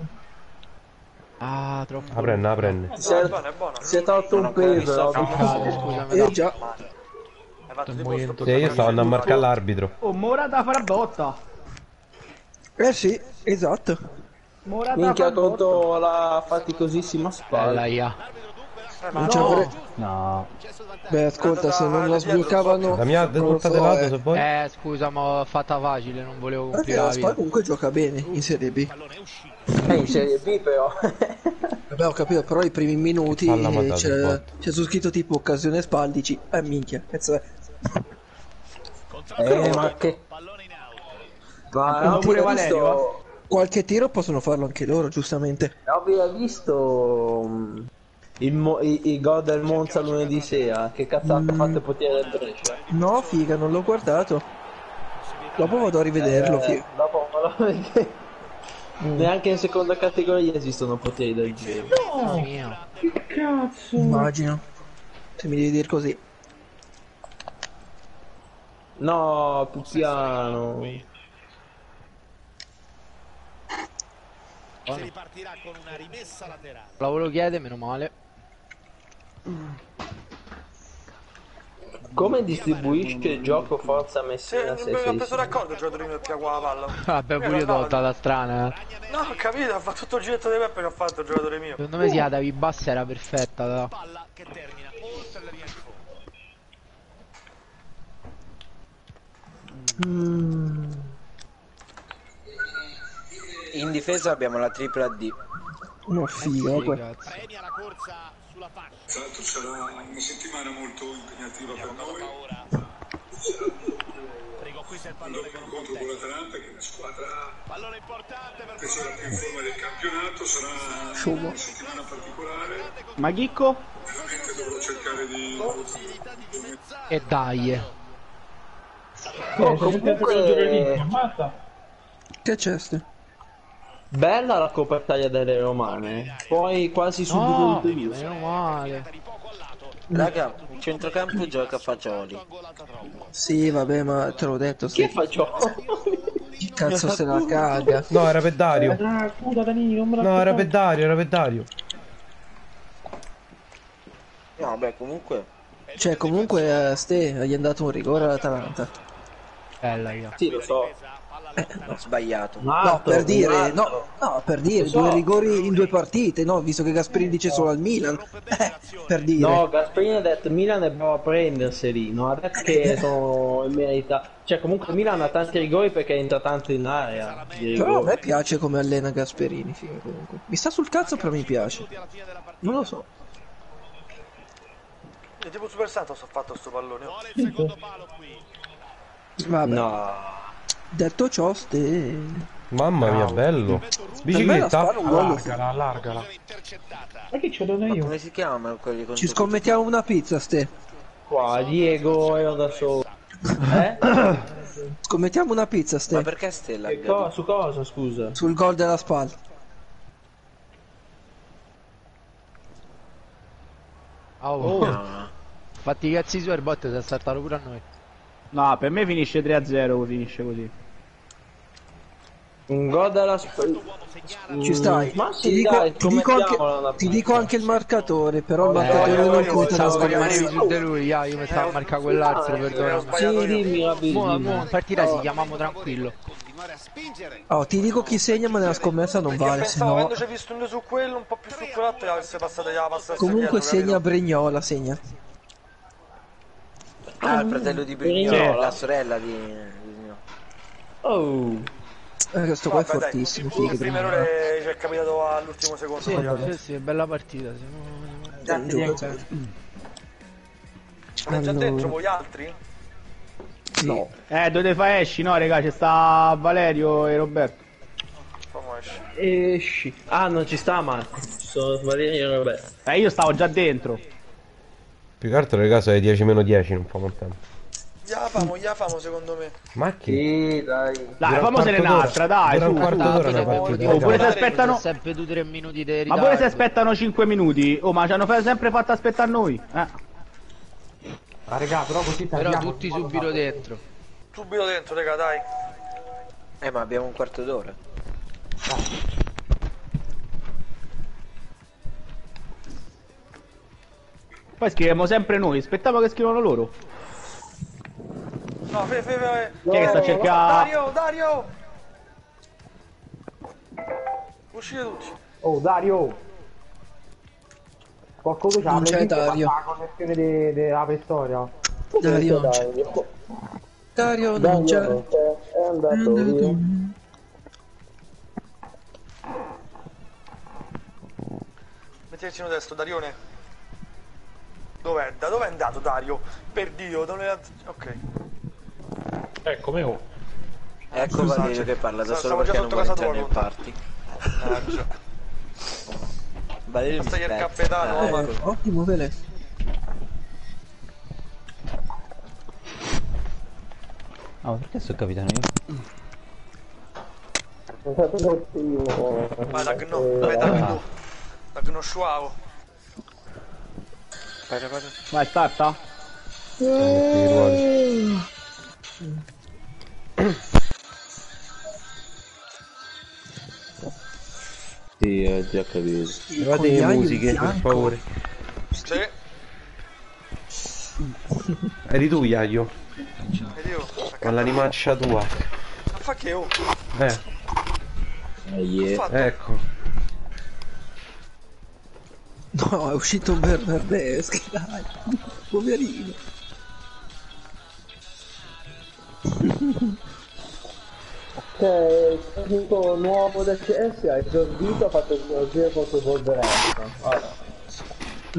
Ah, troppo. La prende, la prende. Si è, è buono, è buono. si è tolto un peso, Robby. Scusami. Eh già. Hai fatto tipo sto Sì, io stavo andando a marcare l'arbitro. Oh, Morata farà botta. Eh sì, esatto. Morata Minchia farà botta. contro la faticosissima Bella spalla. Ia. Non c'è pure- No. Beh, ascolta, se non la sbloccavano... La mia non lo porta so, di lato eh. se vuoi. Eh, scusa, ma l'ho fatta facile, non volevo Perché complicare la la Spal vita. comunque gioca bene in Serie B. È in Serie B però. Vabbè, ho capito, però i primi minuti Palla eh, mandata, c'è, botta. c'è su scritto tipo occasione Spal, dici, eh minchia, cazzo è. Eh, ma che... Ma Sono Robby, pure hai Valerio, visto... Qualche tiro possono farlo anche loro, giustamente. Robby, hai visto... mm, Il, mo- i, i gol del Monza lunedì sera? Che cazzato ha fatto il portiere del Brescia? No, figa, non l'ho guardato. Dopo vado a rivederlo, Eh, figa. dopo me lo perché neanche in seconda categoria esistono portieri del genere. Mamma mia. Che cazzo? Immagino. Se mi devi dire così. No, più piano. Si ripartirà con una rimessa laterale. La volevo chiedere, meno male. Come distribuisce il gioco Forza Sì, Messina non mi ho preso sei sei? d'accordo il giocatore mio che qua la palla. Vabbè, pure io t'ho guardavo- data strana, eh. No, ho capito, ha fatto tutto il giretto di Peppe che ha fatto il giocatore mio. Secondo me sì, la Davi Bassa era perfetta. Da. Palla che termina oltre la linea di fondo. Mm. In difesa abbiamo la tripla D. No, figa, Sì, que- cazzo. Premia la corsa sulla fascia. Tra l'altro c'era una settimana molto impegnativa per noi. Rigo Andò incontro con l'Atalanta, che è una squadra che sarà più in forma del campionato, sarà Sciumo. una settimana particolare. Ma Chicco? Veramente dovrò cercare di... E dai. Oh, comunque... Che c'è ste? Bella la Coppa Italia delle Romane, poi quasi subito No, il Deus. meno male. Raga, il centrocampo gioca Fagioli. Sì, vabbè, ma te l'ho detto. Che Sì. Fagioli? Che cazzo se la caga? No, era per Dario. Ah, scusa Danilo, non me No, era per Dario, era per Dario. No, beh, comunque... Cioè, comunque, eh, Ste, gli è andato un rigore all'Atalanta. Bella, io. Sì, lo so. Ho sbagliato. No, per dire, altro. no, no, per dire, Lo so. due rigori in due partite, no? Visto che Gasperini dice solo al Milan. Eh, per dire. No, Gasperini ha detto Milan è bravo a prenderseli, non ha detto che sono in merita. Cioè, comunque Milan ha tanti rigori perché entra tanto in area. di Però a rigori. me piace come allena Gasperini, figa, comunque. Mi sta sul cazzo, però mi piace. Non lo so. È tipo Super Santos ha fatto sto pallone. Vabbè. No. Detto ciò, Ste... Mamma mia, bello. Bicicletta? Allargala, allargala. Ma che ce l'ho Ma io? come si chiamano quelli con... Ci scommettiamo una pizza, Ste. Qua, Diego ero da solo. Eh? Scommettiamo una pizza, Ste. Ma perché Stella? Che co- su cosa, scusa? Sul gol della spalla. Oh. No. Fatti i cazzi su, il bot si è saltato pure a noi. No, per me finisce tre a zero, finisce così. Un gol della sp- Ci stai. Ma Ti sì, dico, dai, ti dico anche, scommettiamola una ti pizza. dico anche il marcatore, però il Eh, marcatore io- non io conta pensavo la che rimanevi sbagliata. su di lui, ah, io mi stavo a marcare quell'altro, perdonami. Sì, dimmi, Gabi, Mo, dimmi. mo, in partita si chiamiamo tranquillo. Oh, ti dico chi segna, ma nella scommessa non Io vale, se pensavo, no... avendo ci visto un due su quello, un po' più su quell'altro, avesse passato la passa Comunque dietro, segna capito? Brignola, segna. Ah, il fratello di Brignola, la sorella di... di- Oh. Eh, questo qua è Vabbè, dai, fortissimo, il figa. primo errore ci è capitato all'ultimo secondo. Sì, magari. Sì, sì, bella partita. Sì. Dai, gioca. Siete già dentro voi altri? No. Eh, dove fa esci? No, raga, c'è sta Valerio e Roberto. Come esce? Esci. Ah, non ci sta Marco. Ci sono Valerio e Roberto. Eh, io stavo già dentro. Più che altro le case è dieci meno dieci, non fa molto tempo. Ya famo, ya famo secondo me. Ma che? Sì, dai. Dai, Dura un famosene quarto d'ora. un'altra, dai, Dura su. un quarto su. d'ora Alla una fine partita. Oh, pure se Guardare, aspettano- sempre due tre minuti di Ma ritardo. pure se aspettano cinque minuti. Oh, ma ci hanno fa- sempre fatto aspettare noi. Eh. Ah, raga, però così Però tagliamo tutti un po' subito la- dentro. Subito dentro, raga, dai. Eh, ma abbiamo un quarto d'ora. Poi scriviamo sempre noi, aspettavo che scrivano loro. No, fe, fe, fe. Chi è che sta Oh, cercando? Dario, Dario! Uscite tutti. Oh, Dario! Qualcuno c'ha Non c'è Dario. la connessione de- della vittoria. Dario non c'è. Dario non c'è. È andato via. Metteteci un testo, Darione. Dov'è? Da dove è andato Dario? Per Dio, dove è... Ok. Ecco me ho. Ecco Valerio che parla da Stavo solo già perché non sotto vuole casa entrare tua, nel conta. party. Ah, già. Valerio mi Stai il spezza. capitano, Ah, ma- Eh, ottimo, Vele. Ah, ma perché sono capitano io? Ma da gno, vai da gno. Da gno sciuavo. Guarda, guarda. Vai, starta. Sì, ho già capito. Levate le musiche, per favore. Sì. Eri tu, Iaio? Ed io. Ma l'animaccia tua. Ma fa che oh? Eh, Eh, yeah. Fatto. ecco. No, è uscito Bernardeschi, dai. Poverino. Ok, punto nuovo da C S, ha esordito, ha fatto il giro contro Wolverhampton. Allora.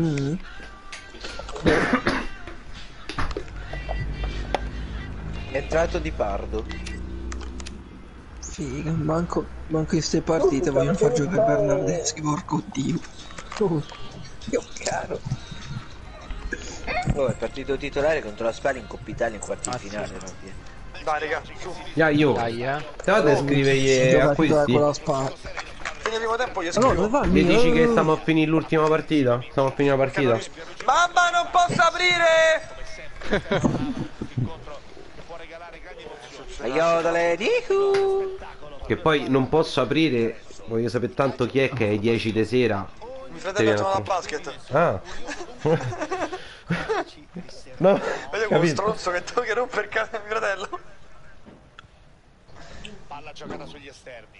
Mm. Metti Strato di Pardo. Figa, manco, manco in ste partite vogliono far giocare Bernardeschi, porco dio. Oh, io caro. Oh, è partito titolare contro la Spal in Coppa Italia in quarti di finale. Dai, raga, su. Ya, io. Dai, eh. State a scrivere gli acquisti. Con la Spal. Fine primo tempo io Allora, scrivo. dove va? Mi dici che stiamo a finire l'ultima partita? Stiamo a finire la partita? Mamma, non posso aprire! Aiutale, dico! Che poi non posso aprire. Voglio sapere tanto chi è che è alle dieci di sera. Mi fratello sono a basket. Ah. No, vedi quello stronzo che tu che rompe il cazzo mio fratello. Palla giocata sugli esterni.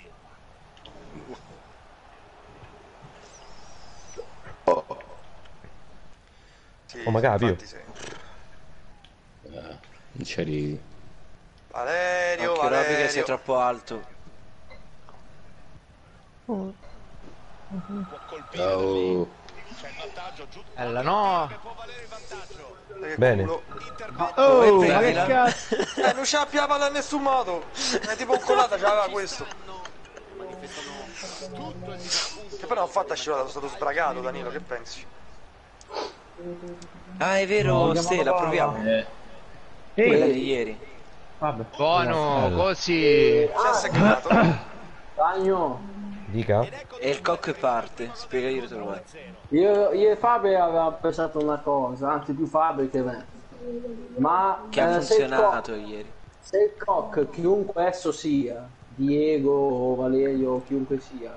Oh, sì, oh ma capio. Sì. Uh, non c'eri. Valerio, Occhio Valerio. Roby che sei troppo alto. Oh. Oh. Bella, no. Bene. Oh, ma che cazzo? Eh, non c'ha la palla in nessun modo. È tipo un collata, c'aveva questo. Che però non ho fatto a scivolata, sono stato sbragato, Danilo, che pensi? Ah, è vero, no, Ste, la proviamo. Eh. Quella di ieri. Vabbè. Buono, così. Si è seccato. Bagno. Dica. E il cocco parte, spiegagli dove vai. Io, io e Fabio avevamo pensato una cosa, anzi più Fabio che me. Ma che ha eh, funzionato se il ieri. Se il cock, chiunque esso sia, Diego, Valerio, chiunque sia,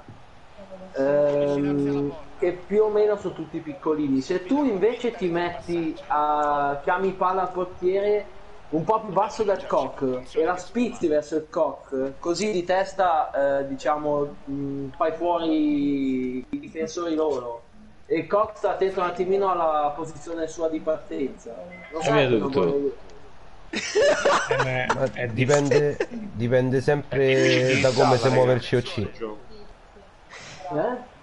ehm, che più o meno sono tutti piccolini, se tu invece ti metti a chiami palla al portiere un po' più basso del cock e la spizzi verso il cock, così di testa eh, diciamo mh, fai fuori i difensori loro e il cock sta attento un attimino alla posizione sua di partenza. Non so è come tutto. eh, Ma dipende, dipende sempre da come si muove il C O C. Eh?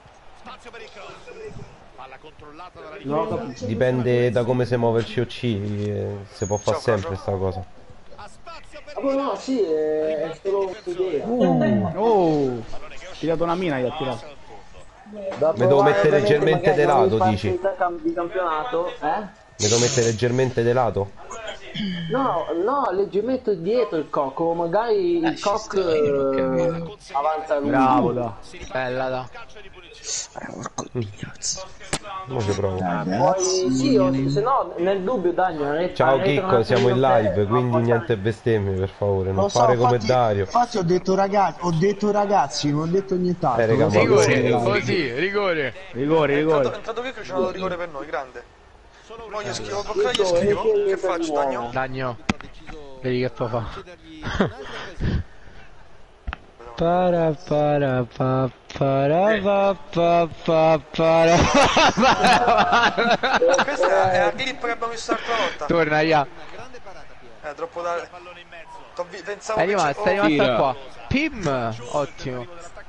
No, dipende da come si muove il C O C, eh, si può fare sempre sta cosa. Ah, no, sì, è, è solo un'idea. Uh, oh, ti ha dato una mina, gli ha tirato. Mi devo mettere leggermente di lato, dici? Di campionato, eh? Mi devo mettere leggermente di lato? No, no, leggermente dietro il cocco, magari il cock eh, avanza lui. Bravo, da. Bella, da. Porco cazzo. Non ci provo. Poi sì, o, se no nel dubbio Dagno. Ciao Chicco, siamo in live, quindi niente bestemmie per favore, non so, fare come infatti, Dario. Infatti ho detto ragazzi, ho detto ragazzi, non ho detto nient'altro. Eh, raga, rigore, così, rigore. Rigore, rigore. È entrato Chicco e c'è un rigore per noi, grande. Mo gli schivo, tocca gli schivo. Che faccio, Dagno? Dagno. Vedi che poi fa. Para para pa para pa pa pa para. Questa è la clip che abbiamo visto l'altra volta. Torna, ya. È troppo da... Pensavo è rimasta, è rimasta oh, qua. Pim, ottimo.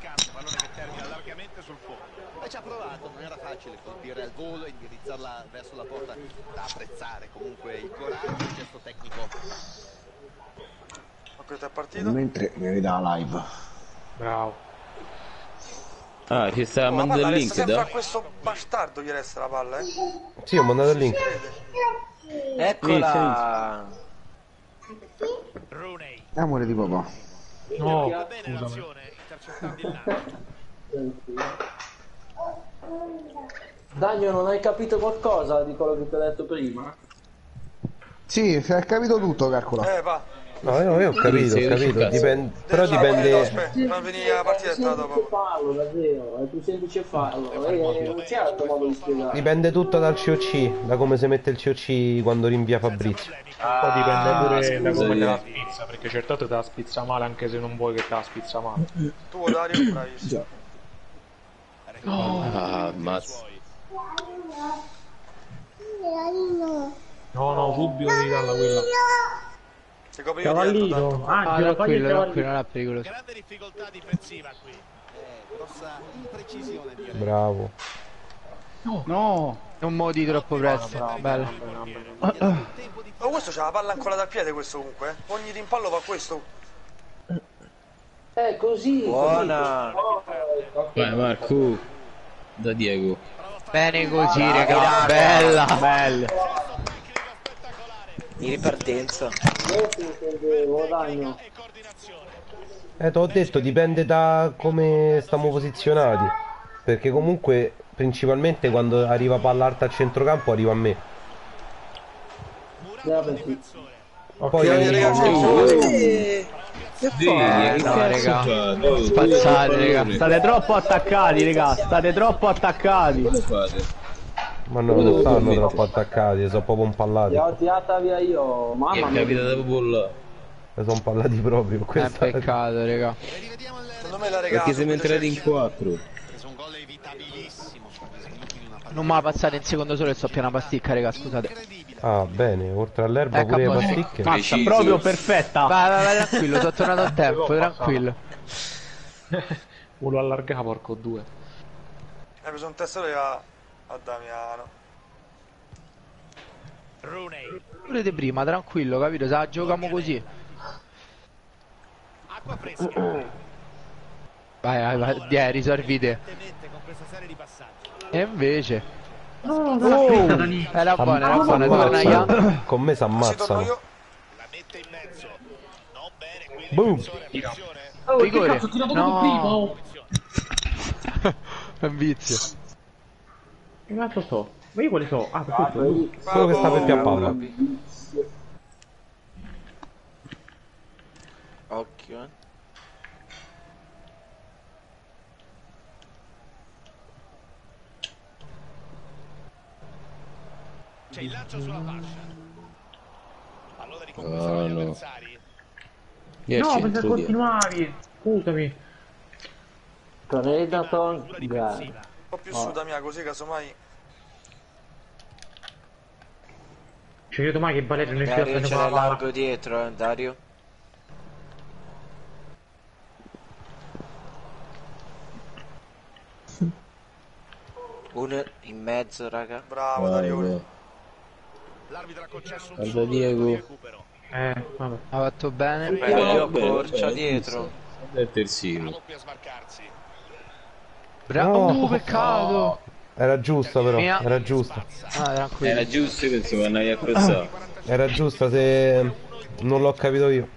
E ci ha provato, non era facile colpire al volo e indirizzarla verso la porta. Da apprezzare comunque il coraggio, il gesto tecnico. Questa è partita. Mentre mi vede la live. Bravo. Ah, ci sta Oh, mandando il link, sempre da? a questo bastardo gli resta la palla, eh? Sì, ho mandato il link. Eccola. Amore di papà. No, scusami. Dagno, non hai capito qualcosa di quello che ti ho detto prima? Sì, si è capito tutto, calcola. Eh, va. No, io, io ho capito, ho capito, dipende, però dipende... Non venire la partita è stata dopo. Farlo, davvero, è più semplice farlo, e non c'è altro modo di spiegare. Dipende tutto dal C O C, da come si mette il C O C quando rinvia Fabrizio. Poi dipende pure ah, da come io. te la spizza, perché certe volte te la spizza male anche se non vuoi che te la spizza male. Tu Dario, bravissimo. Oh. Ah, mazza. No, no, subito devi darla quella. Cavallino, Ah, tranquillo, tranquillo, non è pericoloso. Grande difficoltà difensiva qui. Eh, grossa imprecisione direi. Bravo. No! Non modi troppo presto. Bello. Oh, questo c'ha la palla ancora dal piede, questo comunque. eh. Ogni rimpallo fa questo. Eh, così. Buona. Vai Marco. Da Diego. Bene così, raga. Bella. Bella. In ripartenza. Eh, t'ho detto, dipende da come stiamo posizionati. Perché comunque, principalmente quando arriva palla alta al centrocampo, arriva a me. Poi Eh, Sì, Eh, no, raga. Spazzate, raga. State troppo attaccati, raga. State troppo attaccati. Cosa fate? Ma no, non stanno troppo attaccati, sono proprio impallati. Ti ho tirata via io, Che mamma è mia. capitato proprio là. Sono impallati proprio. È Questa... peccato, raga. Secondo me la regà. Perché siamo entrati in quattro. Non me la passate in secondo solo e sto piena pasticca, raga, scusate. Ah, bene, oltre all'erba Ecco, pure le a posto. pasticche. Mazza, proprio perfetta. Vai, vai, vai, tranquillo, sono tornato a tempo, tranquillo. Uno allargato, porco due. Hai preso un testore a, a Damiano. Rooney. Pure di prima, tranquillo, capito? Se la giochiamo così. Acqua fresca. Vai, vai, vai, dai, risolvi te. Con questa serie di passaggi. E invece... No, Oh, era buona, era buona, torna io. Con me si ammazzano. La mette in mezzo. Non bene, qui Boom. Oh, che Rigore. cazzo, ho tirato No. poco prima, oh. È un vizio. Che cazzo so? Ma io quali so? Ah, per questo. Quello che sta per piappalla. Occhio, eh. C'è il lancio sulla fascia. Pallone di Oh conclusione agli no. avversari. No, Io al pensavo centro dietro. continuavi. Scusami. Predator, Cura beh. difensiva. Un po' più su Damiano, così casomai. Ci credo mai che Valerio nel Dario fiore c'è largo dietro, eh, Dario. Uno in mezzo, raga. Bravo, Vai, Darione. vai. L'arbitro ha concesso un Guarda solo Diego. tempo di recupero. Eh, vabbè. Ha fatto bene. Dario Beh, Corcia beh, dietro. È il terzino. Doppio a smarcarsi. Bravo, No. uh, peccato. Era giusta però, Mia. era giusta. Ah, tranquillo. Era giusto, io penso che andavi a crossare. Era giusta se non l'ho capito io.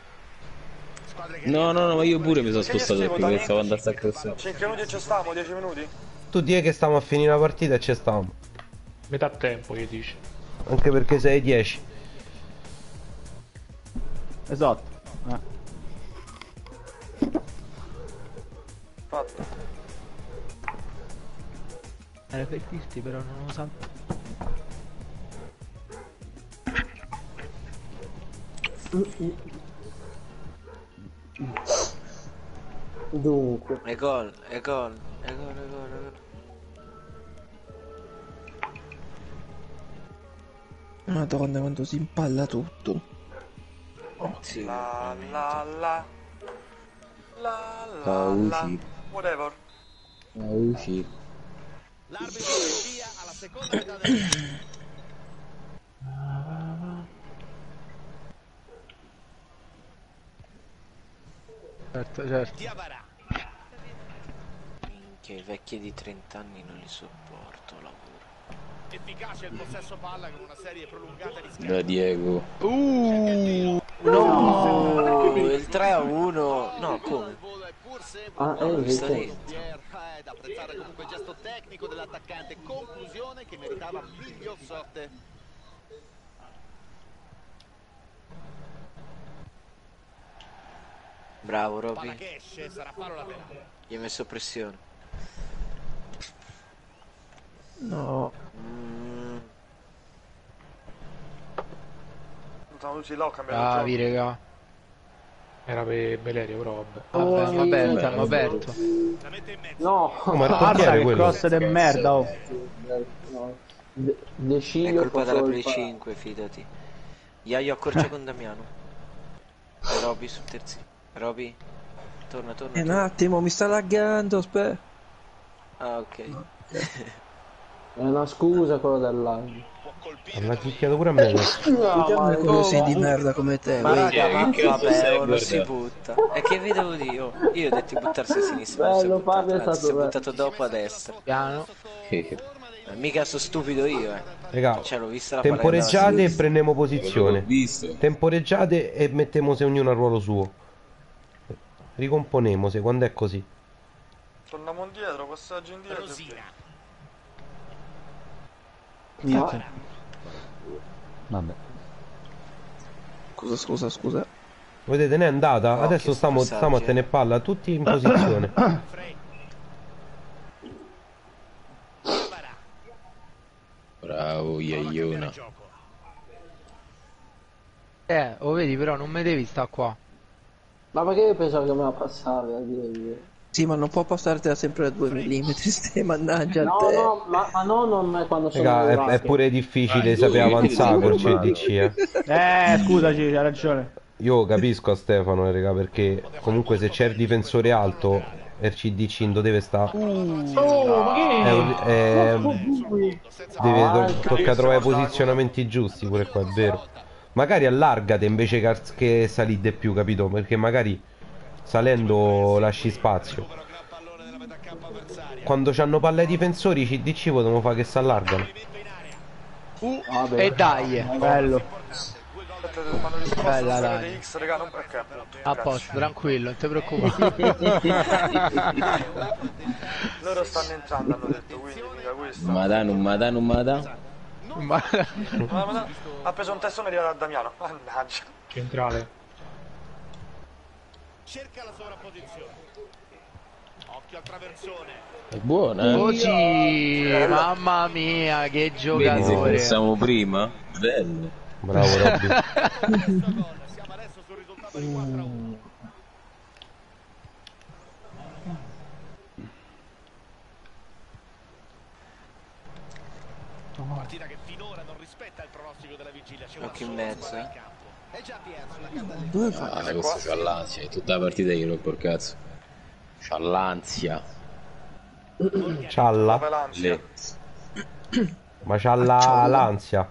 No, no, no, ma io pure mi sono Che gli spostato scrivo, perché Dani? pensavo andasse a crossare. cinque minuti e ci stavamo, dieci minuti. Tu di che stiamo a finire la partita e ci stiamo. Metà tempo, che dici? Anche perché sei dieci. Esatto. Eh. Fatto. Era per dirti, però non lo so. Dunque. E gol, e gol, e gol, e gol, e gol. Madonna, quando si impalla tutto. Sì. La la la. La la la. Pauci. Whatever. Pauci. L'arbitro è via alla seconda metà del tempo. Certo, certo. Diavara. Minchia, i vecchi di trenta anni non li sopporto, lavoro. Efficace il possesso palla con una serie prolungata di scambi. Da Diego. Uh, No, il tre a uno. No, come? Ah, eh, Sta invece. lì. È da apprezzare comunque il gesto tecnico dell'attaccante. Conclusione che meritava miglior sorte. Bravo Palla Robby, che esce, sarà fallo laterale. gli hai messo pressione. No. Mm, Siamo tutti là, ho cambiato bravi, gioco. raga. Era per Valerio, però vabbè. Vabbè, vabbè, abbiamo aperto. La mette in mezzo. No, Oh, ma il Guarda portiere che quello. cross de merda, oh. no. De, De è Ciglio colpa posso della Play riparare. cinque, fidati. Iaio accorcia con Damiano. E Robby sul terzino. Robby, torna, torna. E un torna. attimo, mi sta laggando, aspetta. Ah, ok. È una scusa quello del live. L'ha chicchiato pure a me. No, così di merda come te. Ma vedi? raga, ma che cazzo vabbè, stai oh, non si guardando? butta. E che vi devo dire? Io, io ho detto di buttarsi a sinistra, non si è Bello, buttato, Fabio è anzi, stato si è bello. buttato dopo a destra. Piano. Eh, mica sono stupido io, eh. Raga, Cioè, l'ho vista la palla che andava a temporeggiate e sinistra. prendiamo posizione. L'ho visto. Temporeggiate e mettiamo se ognuno al ruolo suo. Ricomponemo se quando è così. Torniamo indietro, passaggio indietro. No. Vabbè. Scusa, scusa, scusa. Vedete, ne è andata. No, Adesso che stiamo, passaggi, stiamo a eh. tenere palla tutti in posizione. Bravo, Iaiona. Eh, lo vedi, però non mi devi sta qua. Ma perché io pensavo che me la passavi a dire io? Sì, ma non può passartela sempre a due millimetri, ste mannaggia a No, te. no, ma, ma no, non è quando sono Raga, è, arrivati. è pure difficile sapere avanzare col C D C, eh. Eh, scusaci, hai ragione. Io capisco a Stefano, eh, raga, perché comunque se c'è il difensore alto e il C D C non deve stare. Oh, ma che È un- è- deve Ah, to- tocca trovare i posizionamenti giusti, pure qua, è vero. Magari allargate invece che, che salite più, capito? Perché magari salendo lasci spazio. Quando c'hanno palla i difensori, i C D C potremmo fare che si allargano. Uh, Vabbè. e dai. Bello. Aspetta, mi hanno risposto Bella, a dai. di X, raga, non perché appunto. A posto, tranquillo, non ti preoccupare. Loro stanno entrando, hanno detto, quindi mica questo. Madà, non madà, non madà. Ma... Ma- ma- Ha preso un testone e è arrivato da Damiano. Mannaggia. Centrale. Cerca la sovrapposizione. Occhio al traversone. È buona, eh? Così, mamma mia, che Vedi se giocatore. pensavo prima? Bello. Bravo Robby. Siamo adesso sul risultato di quattro a uno. Partita che finora non rispetta il pronostico della vigilia. C'è una Occhio in sola mezzo, squadra eh. in campo. È già Pietro, la candela. Dove fa? Ah, questo c'ha l'ansia. È tutta la partita che rompo il cazzo. C'ha l'ansia. C'alla. Dove l'ansia? Le... Ma c'ha l'ansia.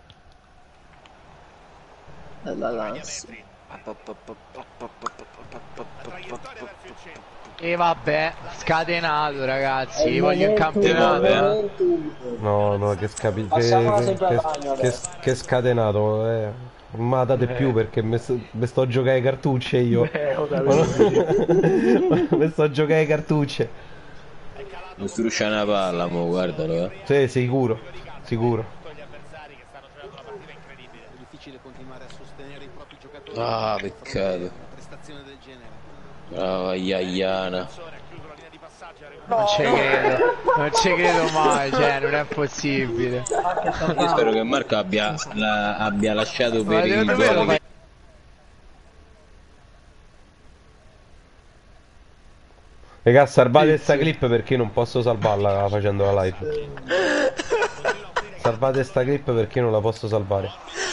La lanza. E vabbè, scatenato ragazzi, È il voglio in momento, campionato. il momentum. No, no, che scapi... Che, Passiamola sempre che, al bagno che, adesso. che scatenato, eh. Non me la date più perché mi sto, mi sto a giocare le cartucce io. Mi sto a giocare le cartucce. Non struscia una palla, mo, guardalo, eh. Sì, sicuro, sicuro. È difficile continuare a sostenere i propri giocatori. Ah, peccato. Una prestazione del genere. Brava, Iaiana. Non ci credo, non ci credo mai, cioè non è possibile. Io spero che Marco abbia, la, abbia lasciato Ma per il secondo me lo gol. fai- Raga, salvate sta clip perché non posso salvarla facendo la live. Salvate sta clip perché non la posso salvare.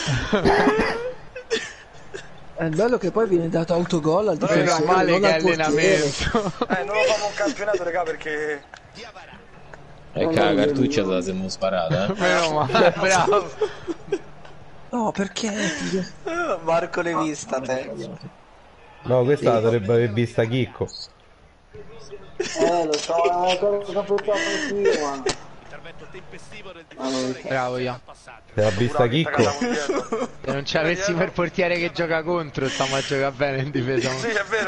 È bello che poi viene dato autogol al Meno difensore, male non che al portiere. allenamento. Eh, non lo famo un campionato, raga, perché... Ecco la cartuccia te la siamo sparata, eh. Meno male, bravo. No, perché? Marco l'hai vista te? No, questa la dovrebbe aver vista Chicco. Eh, lo so, è una cosa purtroppo anch'io, ma... Bravo io. Se l'ha vista Chicco. Se non ci avessimo il portiere che gioca contro, stiamo a giocare bene in difesa. Sì, è vero.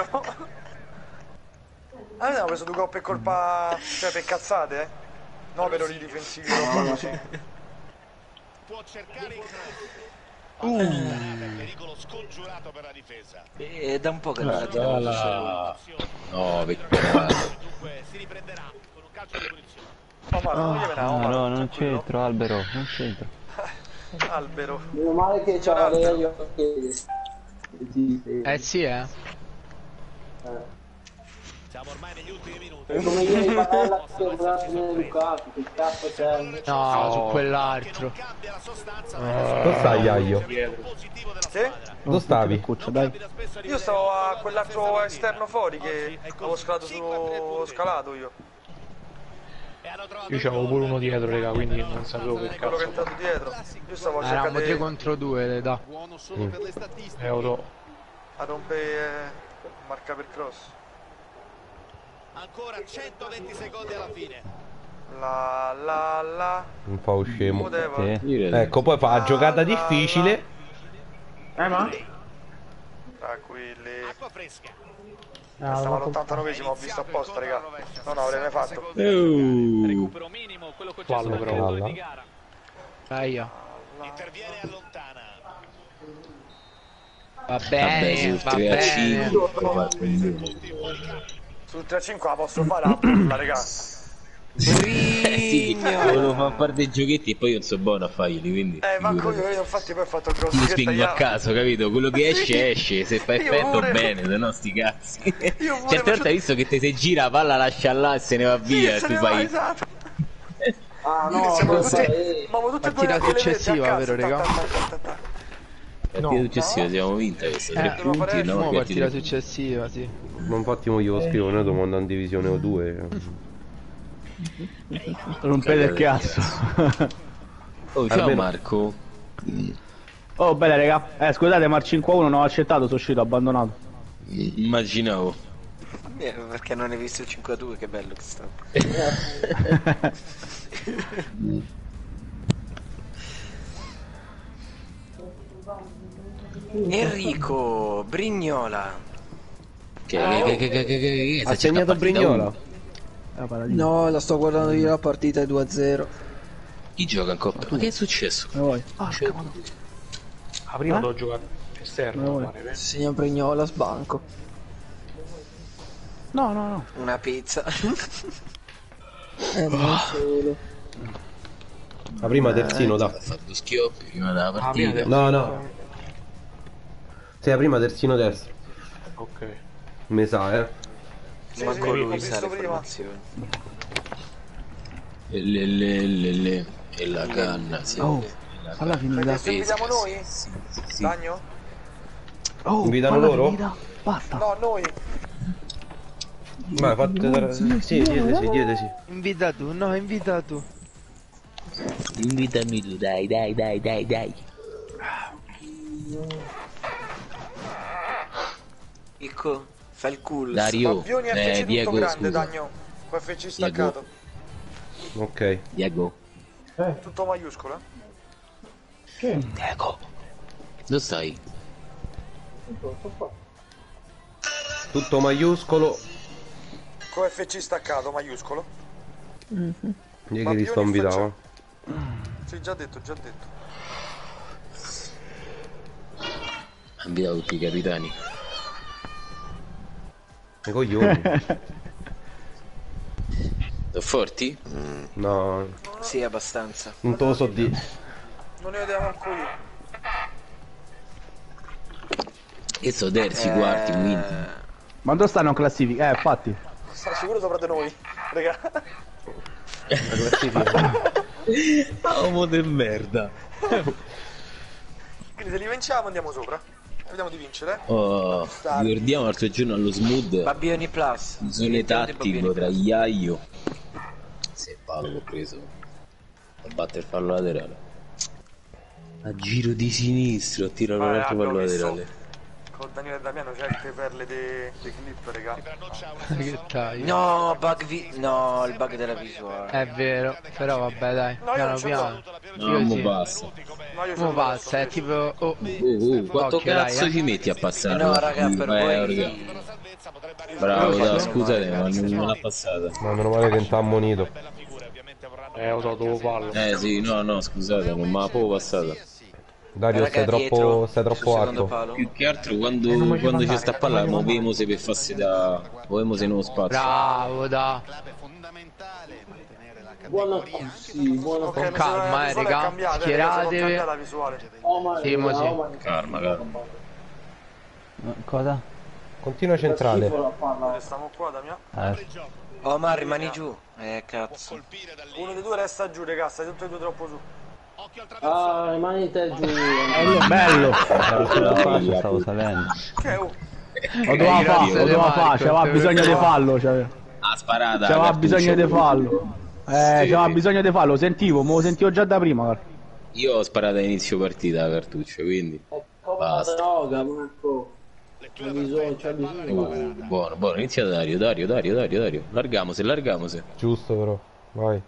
Ah, abbiamo preso due gol per colpa... cioè per cazzate, eh? No, per ori difensivi, roba così. Può cercare il Uh. pericolo scongiurato per la difesa. E da un po' che non la Guardala. No, peccato. Dunque si riprenderà con un calcio di punizione. Omar, non gli No, no, non c'entro, Albero, non c'entro. Albero. Meno male che c'ha Valerio che... Eh sì, eh. Siamo ormai negli ultimi minuti. È come ieri Barella che Brasile Lukaku, che cazzo serve? No, su quell'altro. Dove stai, Iaio? Sì? Dove stavi? Io stavo a quell'altro esterno fuori che avevo scalato sullo scalato io. Io c'avevo pure uno dietro, raga, quindi non sapevo che quello che è cazzo. entrato dietro. Io stavo Eravamo cercando tre di... contro due, le da. Mm. Eh, lo do. a rompere marca per cross. Ancora centoventi secondi alla fine. La la la. Un po' scemo. Poteva. Sì. Ecco, poi fa la giocata difficile. Eh ma? Tranquilli. Acqua fresca. Ah, Stavo ma- all'ottantanovesimo, ho visto apposta, raga. No, no, avrei mai fatto. Uh. Fallo però. Palla. Aia. Interviene e allontana. Va Vabbè, bene, sul va tre a bene. cinque puoi fare quello. Sul tre a cinque la posso fare la burla, raga. Eh sì, volevo fare un par di giochetti e poi io non so buono a farli, quindi Eh, manco figurati. io, infatti poi ho fatto il gol Ti che spingo a tagliavo. caso, capito? Quello che esce esce, se fa Io effetto pure. bene, se no sti cazzi. Io pure Certe volte hai visto che te si gira, la palla lascia là e se ne va via e se tu ne va, fai... esatto. Ah no, Siamo non tutti, fai- ma tutti e due Partita le vedi a successiva, cazzo, vero, raga? ta, ta, ta, ta, ta. Partita successiva siamo vinta questa, tre Eh, punti, no? no, Che partita ti- successiva, sì. Ma infatti mo glielo scrivo, noi dobbiamo andare in divisione O due. Rompete il cazzo. Oh, ciao Almeno- Marco. Oh, bene, raga. Eh, scusate, ma il cinque a uno non ho accettato, sono uscito, ho abbandonato. Immaginavo. Eh, perché non hai visto il cinque a due, che bello che sta. Enrico Brignola. Che, che, che, che, che, che, che, Ha c'è segnato una partita Brignola? uno. No, la sto guardando io la partita, è due a zero. Chi gioca in coppa? Ma che è successo? Ma vuoi? Ah, Cioè, Ah, prima Eh? devo giocare esterno, mi pare, vero? Segna Brignola, sbanco. No, no, no. Una pizza. Eh, non solo. La prima terzino, da. ha fatto schioppi prima della Ah, prima partita. No, no. Sì, la prima terzino destro. Ok. Mi sa, eh. Sì, Manco sì, l'ho lui visto sa le prima. formazioni. E le, le, le, le, e la canna, sì. Oh, E la alla finita. Perché se invitiamo noi? Sì, sì, sì. Dagno? Oh, Invitano palla loro? finita. Basta. No, noi. Ma fate dare... Sì, dietesi, dietesi. Invita tu, no, invita tu. Invitami tu, dai, dai, dai, dai, dai. Ecco, fa il culo. Dario, Fabioni F C eh, tutto Diego, grande, scusa. Dagno. Con F C staccato. Ok. Diego, Eh, Tutto maiuscolo, eh? che? Diego. Dove stai? Tutto maiuscolo. Con F C staccato, maiuscolo. Gli che li sto invitando. Sì, già detto, già detto. Ha invitato tutti i capitani. I coglioni. Sono forti? No, Sì, abbastanza. non te lo so di. Non ne vedevo manco io. E so terzi, quarti, quinti. Ma dove stanno in classifica? Eh, infatti. Sta sicuro sopra di noi, raga. La classifica. Uomo de merda. Quindi se li vinciamo andiamo sopra. Vediamo di vincere. Oh, ricordiamo l'altro giorno allo Smooth. Babbioni Plus. Zone tattico tra Iaio. Se Paolo l'ho preso. A battere il fallo laterale. A giro di sinistro, tira Vabbè, l'altro fallo abbiamo visto. laterale. Con Daniele e Damiano certe perle dei de clip, raga. Che taglia. No, bug vi... No, il bug della visuale. È vero, però vabbè dai, No, io piano non ce piano. No, Io mo sì. basta. No, io Mo passa, è tipo... Oh, Oh, oh, quanto occhio, cazzo dai, eh. ci metti a passare? No, raga, per Eh, voi... raga. Bravo, dai, scusate, ma non me l'ha passata. Ma meno male che non ti ha ammonito. Eh, lo so, dovevo farlo. Eh sì, no, no, scusate, non me la proprio passata. Dario, Raga, stai dietro, troppo, stai sul troppo secondo alto. palo. Più che altro quando, quando ci sta a palla muovemo se per farsi da... muovemo se non spazio. Bravo, da. Buona sì, buona Ok, mi calma, sembra la eh, visuale raga. è cambiata, Schieratevi. è cambiata la visuale. Oh, ma Sì, mo sì. oh, ma- Calma, calma. Cosa? Continua centrale. schifo la palla. Stiamo qua, Damiano. Eh, Oh, ma rimani giù. Eh, cazzo. Uno dei due resta giù, raga, stai tutti e due troppo su. Ah, rimani te giù. Bello. ero sulla fascia, stavo salendo. Che è? Oh, Lo doveva fare, lo doveva Marco, fare, c'aveva te bisogno di vedo. fallo, c'aveva Ah, sparata. c'aveva cartuccio. bisogno di fallo. Eh, Sì. c'aveva bisogno di farlo, sentivo, me lo sentivo già da prima. Guarda. Io ho sparato a inizio partita la cartuccia, quindi Come una basta. droga, Marco. C'è bisogno, c'è bisogno. Uh, buono, buono, inizia Dario, Dario, Dario, Dario, Dario. Largamose, largamose. Giusto però, vai.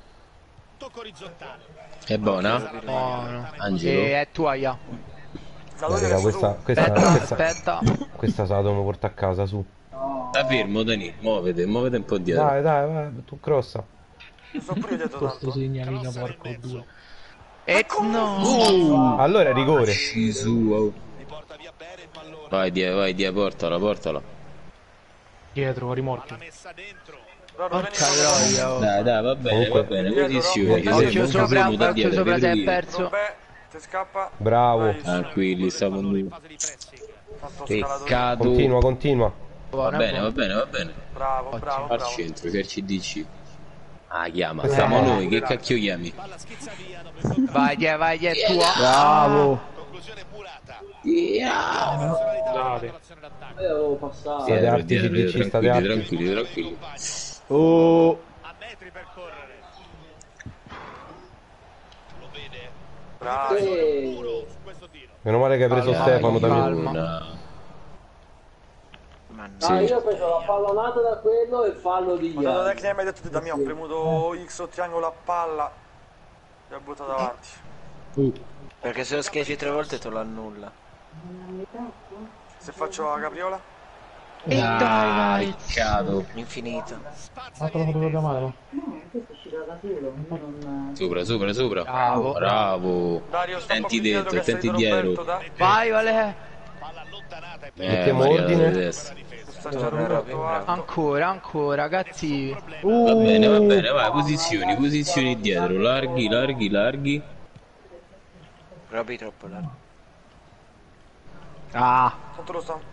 È buona? Buono. Angelo. E è tua, ya. Dai, raga, questa, questa, Aspetta, questa, aspetta. questa se la dobbiamo portare a casa, su. Sta fermo, Dani, muovete, muovete un po' dietro. Dai, dai, vai, tu crossa. Sto pure dietro Questo tanto. segnalino, porco due. E no. Uh, allora è rigore. Gesù, oh. Vai, dietro, vai, dietro, portala, portala. Dietro, rimorchio. Porca troia, oh. Dai, dai, va bene, va bene, posizione. che Occhio sembra un sopra, casino da occhio dietro, sopra, vedo si è io. perso. Vabbè, ti scappa. Bravo. Tranquilli, stavo lui. Fatto Peccato. Continua, continua. Va bene, va bene, va bene. Bravo, bravo, Al bravo. centro, c'è il C D C. Ah, chiama, Eh. siamo noi, che cacchio chiami? Vai, yeah, vai, yeah, è tua. Bravo. Date. Io avevo passato. State Dietro, arti, dietro, C D C, dietro, state tranquilli, arti. tranquilli, tranquilli. Oh. Bravo. Sì. Meno male che hai preso Calma, Stefano da me. calma. Una... Ah, io ho preso la pallonata da quello e il fallo di Guarda, ieri. che ne hai mai detto te da me? Ho premuto X o triangolo a palla e ho buttato avanti. Perché se lo schiacci tre volte te lo annulla. Se faccio la capriola? E dai, vai. Peccato. Infinito. Ah, te lo facevo da male. Sopra, sopra, sopra. Bravo. Bravo. Dario, sta un po' Tenti più dentro, che è tenti salito Roberto, dietro. dai. Vai, Vale. Eh, Mettiamo Maria, ordine. da destra. Sta già Roberto alto. Ancora, ancora, cattivi. Va bene, va bene, vai, posizioni, posizioni dietro, larghi, larghi, larghi. Roby troppo largo. Ah. Quanto lo sta?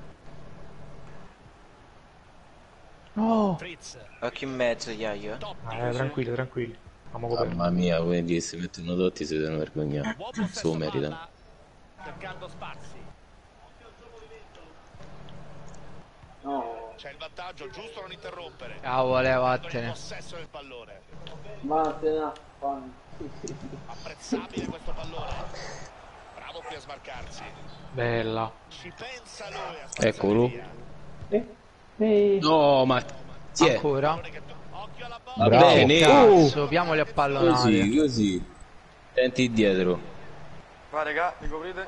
No. Occhio in mezzo, Iaio. Eh, tranquilli, tranquilli. Mamma coperta. Mamma mia, come dire, se mettono dotti si devono vergognare. Se lo meritano. No, C'è il vantaggio, giusto non interrompere. Cavolo, vattene. Possesso del pallone. vattene a fare. Apprezzabile questo pallone. Bravo qui a smarcarsi. Bella. Ci pensa lui a spazzare Eccolo. via. No, ma chi è? Ancora. Va Bravo. bene. Cazzo, piamoli a pallonare. Così, così. Tenti dietro. Vai, raga, mi coprite?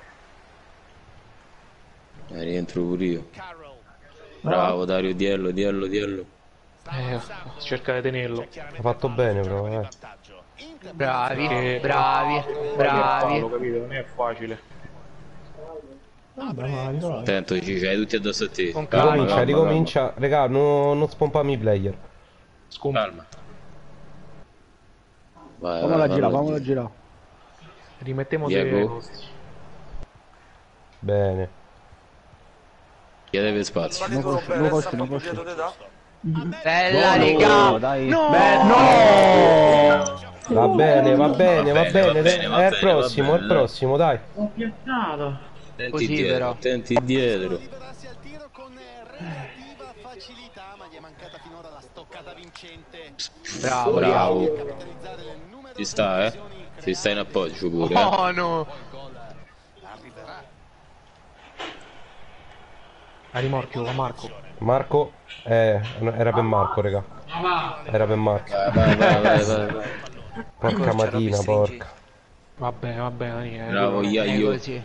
Eh, rientro pure io. Bravo Dario, diello, diello, diello. Eh, cerca di tenerlo. Ha fatto bene però, eh. Bravi, Eh, bravi, bravi. Lo capito, non è facile. Vabbè, ma risolve. Attento, ci c'hai tutti addosso a te. Con Calma, Ricomincia, calma, ricomincia. Regà, no- non spompami i player. Scompa. calma. Vai, Famola vai, girare, vai, famola girare. Rimettiamo Diego. se... Bene. Chiedeve spazio. Salito conosco, Roberto, lo sta conosco, un lo po' dietro te, da? Bella, Buono, raga. dai. No. Beh, no! Va bene, va bene, va bene, bene. va bene, va È il bene, prossimo, va è il bene. prossimo, dai. Tenti Così, dietro, però. tenti dietro. Liberarsi al tiro con relativa facilità, ma gli è mancata finora la stoccata vincente. Bravo, Bravo. Capitalizzare le numerose Ci sta, eh? Ci sta in appoggio pure, eh? Oh no. arriverà. A rimorchio, va Marco. Marco, eh, era per Marco, raga. Era per Marco. Vai, vai, vai, vai, vai, vai. Porca matina, porca. Va bene, va bene, Dani. eh. Bravo, È Iaio. così.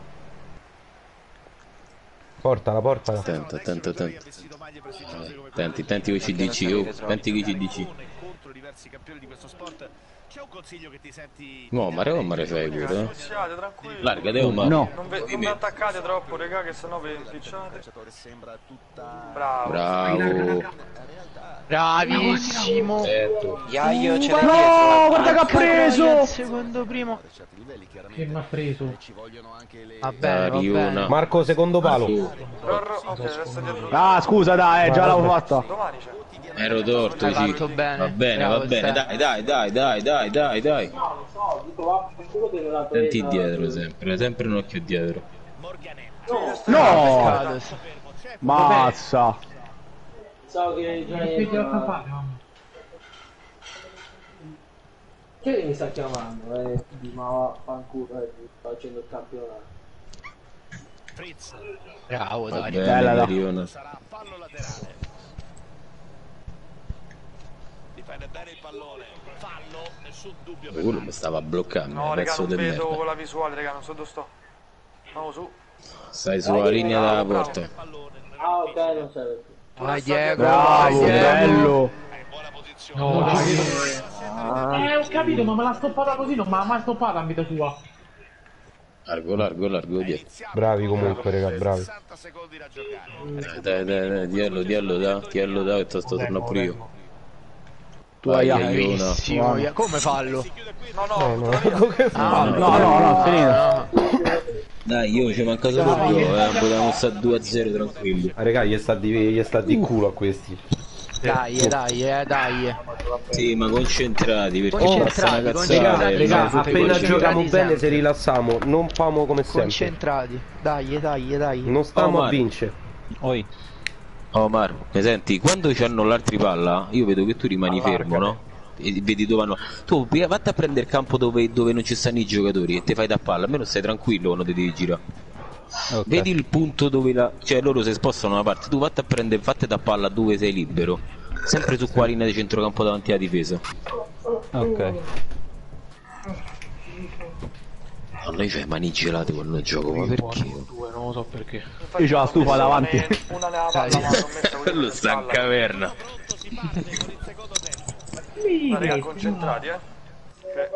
Portala, portala. Attento, attento, attento. Attenti, attenti con i C D C, oh. Attenti con i C D C. Contro diversi campioni di questo sport. C'è un consiglio che ti senti. No, ma raga, ma fai pure, eh? Siate tranquilli. Largate, oh, ma... No. Non, ve- non vi attaccate troppo, raga, che sennò vi picciate. Bravo. Bravo. Bravissimo. Certo. Iaio ce No, l'hai dietro. guarda che ha preso! Il secondo primo. Che mi ha preso? Va bene, va Dario, bene. una- Marco, secondo palo. Rorro, ok, adesso dietro. Ah, scusa, dai, eh, già l'avevo fatta. Domani c'è. Ero torto, Hai sì. fatto bene. Va bene, Bravo, va bene. Ste. Dai, dai, dai, dai, dai, dai, dai. No, dico, va, quello che non l'ha presa. Tenti dietro sempre, sempre un occhio dietro. No! Peccato, sì. Pensavo Mazza! che già Che ti ho fatto? Che mi sta chiamando? Eh, ma fanculo, eh, sto facendo il campionato. Bravo, Va dai. bene, Bella, dai. Darione. Sarà fallo laterale. Difende bene il pallone. Fallo, nessun dubbio per Quello mi stava a bloccare, No, un raga, pezzo non di vedo merda. con la visuale, raga, non so dove sto. Andiamo su. Stai sulla linea della porta. Ah, ok, non serve più. Vai Diego, Bravo, vai Diego. bello. No, dai. Eh, ho capito, ma me l'ha stoppata così, non me l'ha mai stoppata in vita sua. Largo, largo, largo, dietro. Bravi comunque, raga, bravi. Dai, dai, dai, dai, diello, diello, da, diello, da, che sto tornando pure io. Tu Vai, hai Iona. Bravissimo, Ia- come fallo? No, no, No, no, no. che Ah, fa? No, no, no, finito. Dai, io ci manca solo due, eh, potevamo stare due a zero tranquilli. Ah, raga, gli sta di, gli sta di culo a questi. Dai, eh, dai, eh, dai. eh. Sì, ma concentrati, perché Concentrati, passa una concentrati, cazzata. Raga, e raga, siamo tutti appena concentrati giochiamo sempre. bene se rilassiamo, non famo come sempre. Concentrati. Dai, dai, dai. Non stiamo a Omar. vincere. Oi. Oh Mar, mi senti? Quando c'hanno l'altri palla, io vedo che tu rimani fermo, no? E vedi dove hanno. Tu vatti a prendere il campo dove, dove non ci stanno i giocatori e te fai da palla, almeno stai tranquillo quando ti devi girare. Ok. Vedi il punto dove la. Cioè loro si spostano da una parte, tu vatti a prendere, fatti da palla dove sei libero. Sempre su qua linea di centrocampo davanti alla difesa. Ok. A noi c'hai mani gelate quando gioco, ma perché? Due, non lo so perché. Infatti, Io c'ho la stufa ho messo davanti. Una, ne- una nella palla, ma l'ho messa quella Quello in sta in palla. caverna. Ma raga, concentrati, eh. Che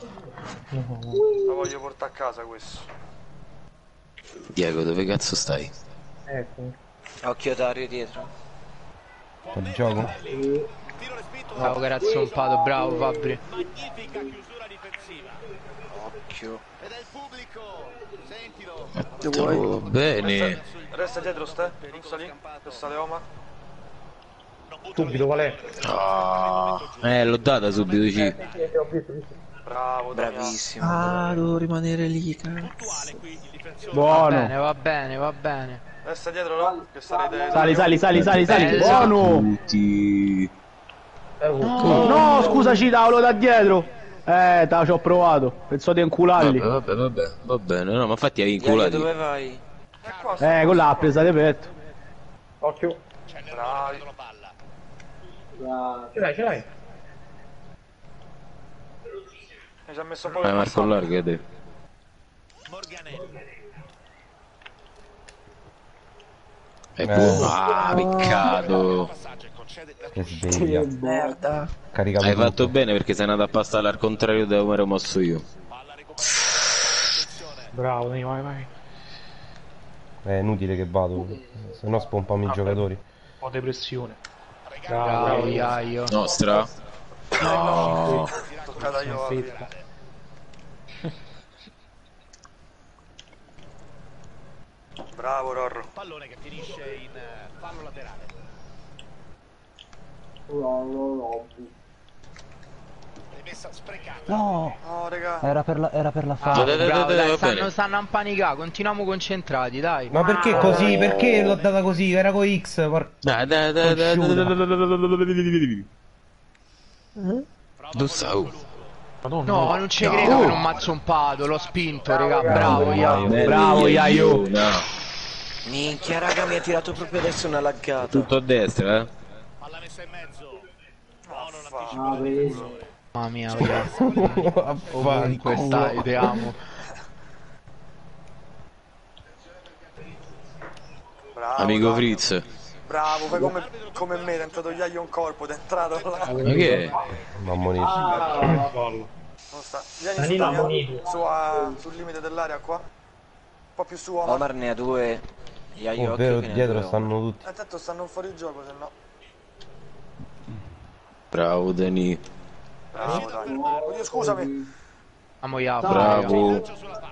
la voglio portare a casa questo. Diego, dove cazzo stai? Ecco. Occhio Dario dietro. Sta di gioco? Bravo, che era zompato, bravo Fabri. magnifica chiusura difensiva. Occhio. Ed è il pubblico. Sentilo. Oh, bene. Resta dietro, ste. Non sta lì. Resta Leoma. Subito, qual è? Ah, eh, l'ho data subito, sì. Bravo, Damiano. Bravissimo. Ah, devo rimanere lì, cazzo. Va Buono. bene, va bene, va bene. Resta dietro, no? Che sarete. Sali, sali, sali, sali, sali. Bello. Buono. Tutti. No, no, scusaci, Tavolo da dietro. Eh, te ci ho provato. Penso di incularli. Vabbè, vabbè, vabbè, va bene, no, ma infatti hai Iaio, inculati. dove vai? Eh, quella ha presa di petto. Occhio. Bravi. Bravo. Ce l'hai, ce l'hai. Mi ci ha messo un po' Vai per Marco, passare. larga te. È buono. Ah, peccato. Che sveglia. Merda. Carica Hai tutto. fatto bene perché sei andato a passare al contrario da come ero mosso io. Bravo, dai, vai, vai. È inutile che vado, se no spompamo i giocatori. Un po' di pressione. Bravo, Iaio. Nostra? No. Toccata io. Fabri. Bravo Rorro. Pallone che finisce in eh, fallo laterale. Rimessa sprecata. No! No, raga. Era per la, era per la Ah, fase. dai, dai, bravo, dai, dai, va stanno, bene. stanno a panicare, continuiamo concentrati, dai. Ma perché così? Perché l'ho data così? Era con X. Por... Dai, dai, dai, dai, dai, Conosciuta. dai, dai, dai. Dove stavo? Madonna. No, non ci credo che non m'ha zompato, l'ho spinto, raga, bravo Iaio. Bravo, Iaio. Minchia, raga, mi ha tirato proprio adesso una laggata. Tutto a destra, eh? Palla messa in mezzo. Buono Ah, l'anticipo. vedi. Mamma mia, Iaio. Ovunque stai, ti amo. Bravo. Amico Dario. Fritz. Bravo, fai come, come me, è entrato Iaio un colpo, ed è entrato là. Ma che è? Ma ammonito. Non sta. Vieni su, Danilo Damiano, ammonito. su a- sul limite dell'area qua. Un po' più su Omar. Omar ne ha due. Iaio, Ovvero occhio che ne ha dietro due, stanno tutti. Eh, tanto stanno fuori gioco, se no. Bravo Dani. Bravo, dai. Oddio, scusami. Amo Iaio. Bravo.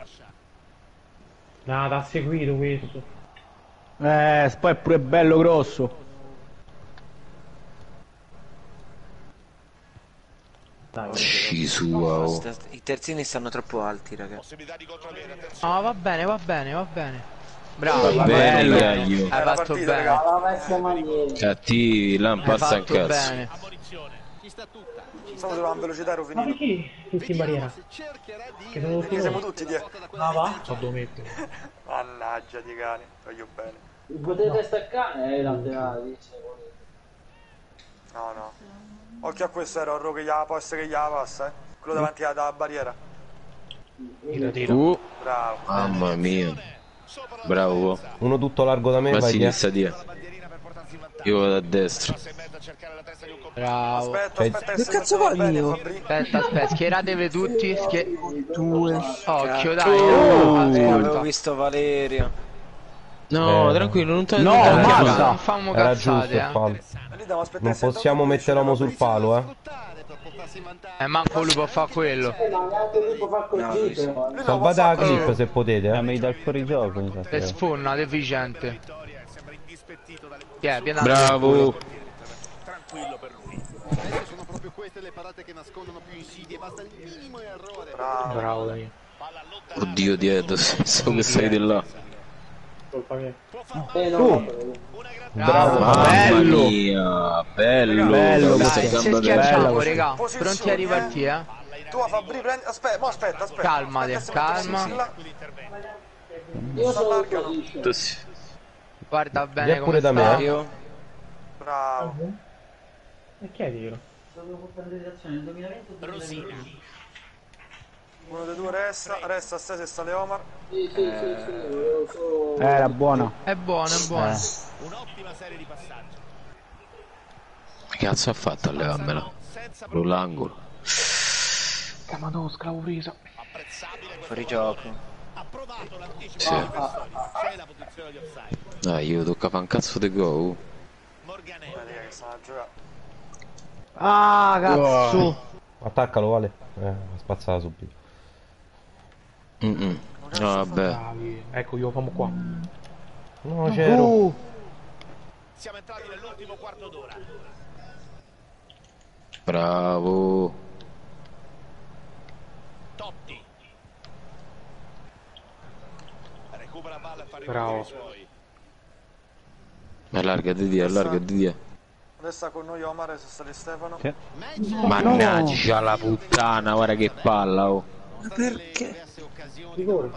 No, t'ha seguito questo. Eh, poi è pure bello grosso. Ci sua. oh. Sta- I terzini stanno troppo alti, raga. Possibilità di contropiede, attenzione. No, va bene, va bene, va bene. Bravo, Va va bene, bello. Iaio. Hai È la fatto partita, bene. raga. Alla vecchia maniera. Cattivi, là Hai passa un fatto cazzo. bene. Ci sta tutta. Stavo trovando velocità, ero Ma finito. perché tutti in barriera? Che sono Perché siamo tutti dietro. Ah va? So dove mettere. Mannaggia di cani, voglio bene. Potete staccare eh, i laterali. No, no. Occhio a questo error che gli ha posto che gli ha passa, eh. Quello davanti alla barriera. Tira, tira. Uh, Bravo. mamma mia. Bravo. Uno tutto largo da me, Ma a vai via. sinistra dia. Io vado a destra. Bravo. Aspetta, Cioè, aspetta, Che cazzo va il mio? Aspetta, aspetta, schieratevi tutti. Schie... Due. Occhio, dai. Oh, Avevo Ascolta. visto Valerio. No, Eh, tranquillo, non ti No, non ti basta. chiamare. Non famo Era cazzate, giusto il eh. fallo. Lì devo aspettare Non sempre possiamo un mettere l'uomo sul vicino, palo, eh. Eh, manco lui può fare quello. Eh, ma neanche lui può far così, però. Lui non Salvate può la fare clip così. se potete, Ah, eh. mi dà il fuorigioco, mi sa. E sforna, deficiente. Yeah, piena Bravo. Tranquillo per lui. Adesso sono proprio queste le parate che nascondono più insidie, basta il minimo errore. Bravo. Bravo Daniele. Oddio dietro, so che sei di là. Colpa mia. Eh, no, Uh. no. Bravo. Mamma Bello. mia, bello. Bello, Questa Dai, è se gamba schiacciamo, destra. regà. Posizioni, Pronti a ripartire, eh. Tu a Fabri prendi. Aspetta, mo aspetta, aspetta. Calmate, Aspetta, aspetta, calma. sì, sì, là. Io sono in S'allargano. position. Guarda bene Via come pure da me, sta. eh. Io. Bravo. E che è vero? Uno dei due resta, resta a sei se sta Leomar. Sì, sì, sì, sì, io sono... Eh, era buona. È buono, è buono. Un'ottima serie di passaggi. Che cazzo ha fatto a levarmela? L'angolo. Chiamato sclavo preso. Fuori gioco. Approvato l'anticipo Sì. c'è la posizione di offside. Dai, io tocca fare un cazzo di go. Morganelli. Vedi che stanno a giocare. Ah, cazzo. Attaccalo, Vale. Eh, spazzala subito. Mm -mm. No, vabbè. Bravi. Ecco, io famo qua. No, c'ero. Uh. Siamo entrati nell'ultimo quarto d'ora. Bravo. Totti. Recupera palla e fa Bravo. ripartire i suoi. Allarga di dia, allarga di dia. Adesso sta con noi Omar e se sta di Stefano. Sì. Mannaggia la puttana, guarda che palla, oh. Perché? Rigore.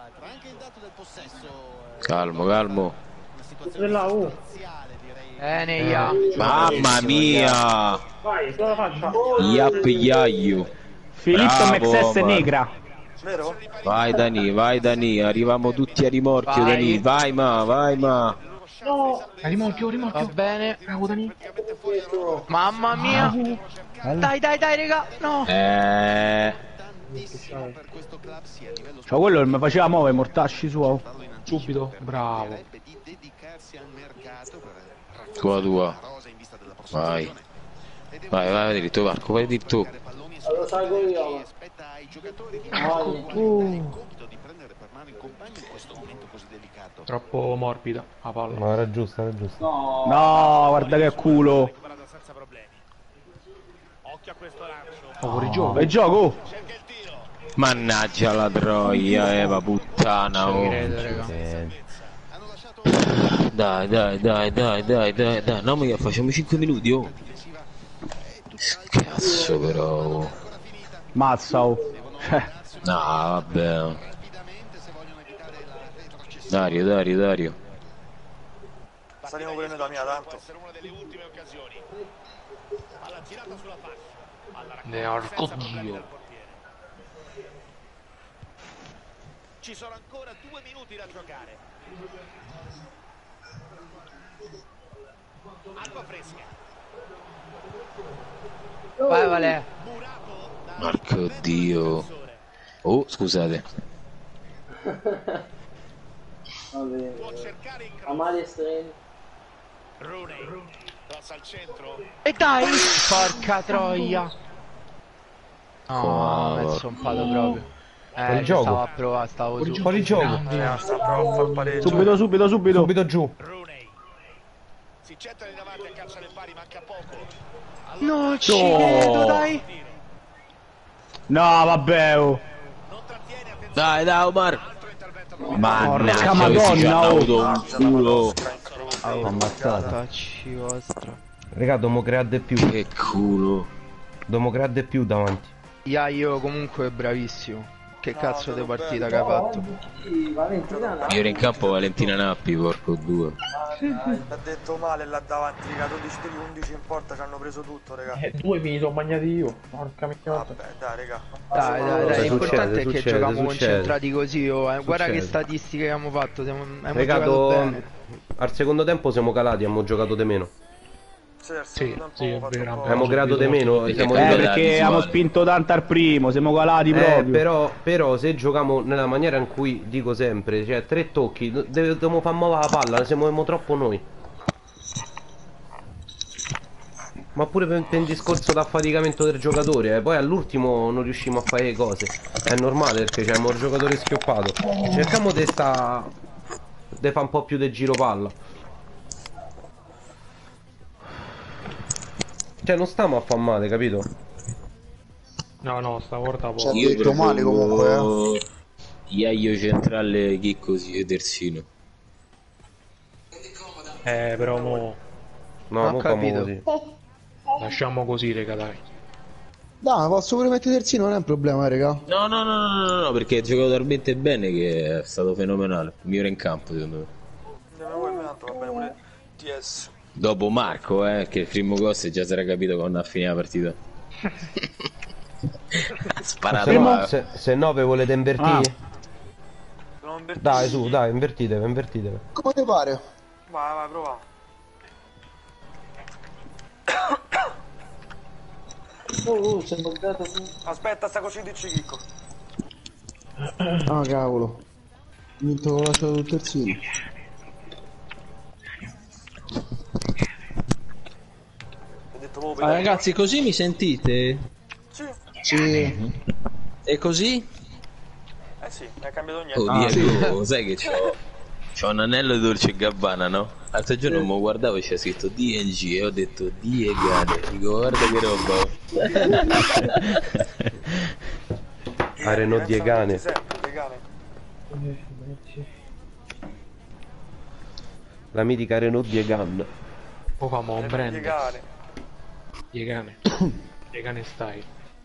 Calmo, calmo. Là, uh. Bene, ya. Mamma mia. Vai, sulla faccia. Yap yaio. Filippo Bravo, Mexes Omar. negra. Vero? Vai Dani, vai Dani, arriviamo tutti a rimorchio Vai. Dani, vai ma, vai ma. No. Rimorchio, rimorchio. Va bene. Bravo Dani. Mamma mia. Dai, dai, dai, raga. No. Eh, Cioè quello che mi faceva muovere i mortacci suo. Subito. Bravo. tua tua. Vai. Vai, vai dritto Marco, vai dritto. Lo salgo io. Uh. Troppo morbida la palla. No, era giusta, era giusta. No. No, guarda che culo. Senza problemi. Occhio a questo lancio. Oh, fuori gioco. E gioco. Mannaggia la troia, Eva puttana. Ci Oh. credo, raga. Dai, dai, dai, dai, dai, dai, dai. No, ma facciamo cinque minuti, oh. Cazzo però. Oh. Mazza, oh. No, vabbè. Dario, Dario, Dario. Saliamo pure noi da mia, tanto. Ne orco dio. Ci sono ancora due minuti da giocare. Acqua fresca. Vai, Vale. Marco Dio. Oh, scusate. Vabbè. Amali estremi. Rooney. Cross al centro. E dai. Porca troia. No, Wow. mezzo un palo proprio. Fuori Eh, gioco. stavo a provare, stavo su. Fuori gioco. Eh, sta provando a far pareggio. Subito, subito, subito. Subito giù. Rooney. Si getta di davanti a calcio del pari, manca poco. No, ci No. credo, dai. No, vabbè, oh. Dai, dai, Omar. Porca Mannaggia, questi ci Madonna, hanno oh. avuto un culo. Ammazzato. Tacci vostro. Raga, dobbiamo creare di più. Che culo. Dobbiamo creare di più davanti. Iaio comunque è bravissimo. Che No, cazzo di Tedò partita bello. che ha fatto? Sì, Valentina no. Io ero in campo Valentina Nappi, porco due. L'ha detto male là davanti, raga, dodici tiri, undici in porta, ci hanno preso tutto, raga. Eh, due mi sono mangiati io. Porca micciotta. Vabbè, dai, raga. Dai, dai, dai, l'importante è che succede, giochiamo succede. concentrati così. Oh, eh. Guarda che Succede. statistiche abbiamo fatto. Siamo, abbiamo Regato, giocato bene. al secondo tempo siamo calati, abbiamo giocato di meno. Sì, al Sì, secondo tempo sì, abbiamo è fatto vero. un po'. Abbiamo creato di meno. Perché Siamo Eh, Calati, perché suave. abbiamo spinto tanto al primo, siamo calati Eh, proprio. però, però se giochiamo nella maniera in cui dico sempre, cioè tre tocchi, do- dobbiamo far muovere la palla, siamo siamo troppo noi. Ma pure per, per il discorso d'affaticamento del giocatore, eh, poi all'ultimo non riusciamo a fare le cose. È normale perché c'è un giocatore schioppato. Cerchiamo di sta. di fare un po' più del giro palla. Cioè non stiamo a far male, capito? No, no, stavolta poco. Cioè, Io detto male comunque, eh. propongo Iaio centrale, Chicco e terzino. Eh, però mo No, Ho mo famo capito. così. lasciamo così, raga, dai. Dai, posso pure mettere terzino, non è un problema, raga. No, no, no, no, no, no, perché ha giocato talmente bene che è stato fenomenale. Il migliore in campo, secondo me. Dove vuoi, tanto va bene pure T S. Dopo Marco, eh, che il primo gol si già si era capito quando ha finito la partita. Ha sparato. Se, a- se, se no ve volete invertire? Ah. Non invertire. Dai su, dai, invertitevi, invertitevi. Come ti pare? Vai, vai, prova. Oh, oh, sei buggato. Aspetta, sta così dici Chicco. Ah, cavolo. Mi ho lasciato il terzino. Ho detto proprio Ah, per- ragazzi, così mi sentite? Sì, Sì. E così? eh sì, non è cambiato niente. Oh, Ah, Diego, sai che c'ho? C'ho un anello di Dolce e Gabbana, no? L'altro giorno mi guardavo e c'è scritto D N G e ho detto Diegane. Dico, guarda che roba. A Renault Diegane. Sempre, Diegane. La mitica Renault Diegane. Poi famo un brand. Diegane. Diegane. Diegane style.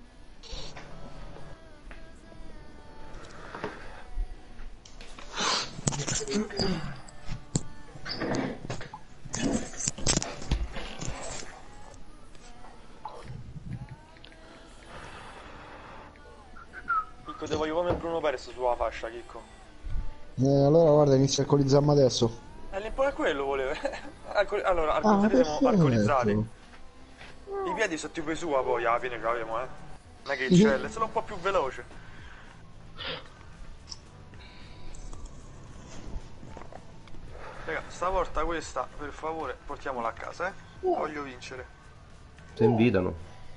Chicco, te voglio come Bruno Perez sulla fascia, Chicco. Eh, allora guarda, inizia a alcolizzarmi adesso. E l'impo è quello, volevo. Alcol- allora, Ah, alcolizzati siamo perfetto. alcolizzati. I piedi sono tipo i sua poi, alla fine ce l'avemo, eh. Non è che c'è, è solo un po' più veloce. Raga, stavolta questa, per favore, portiamola a casa, eh. Voglio vincere. Si invitano.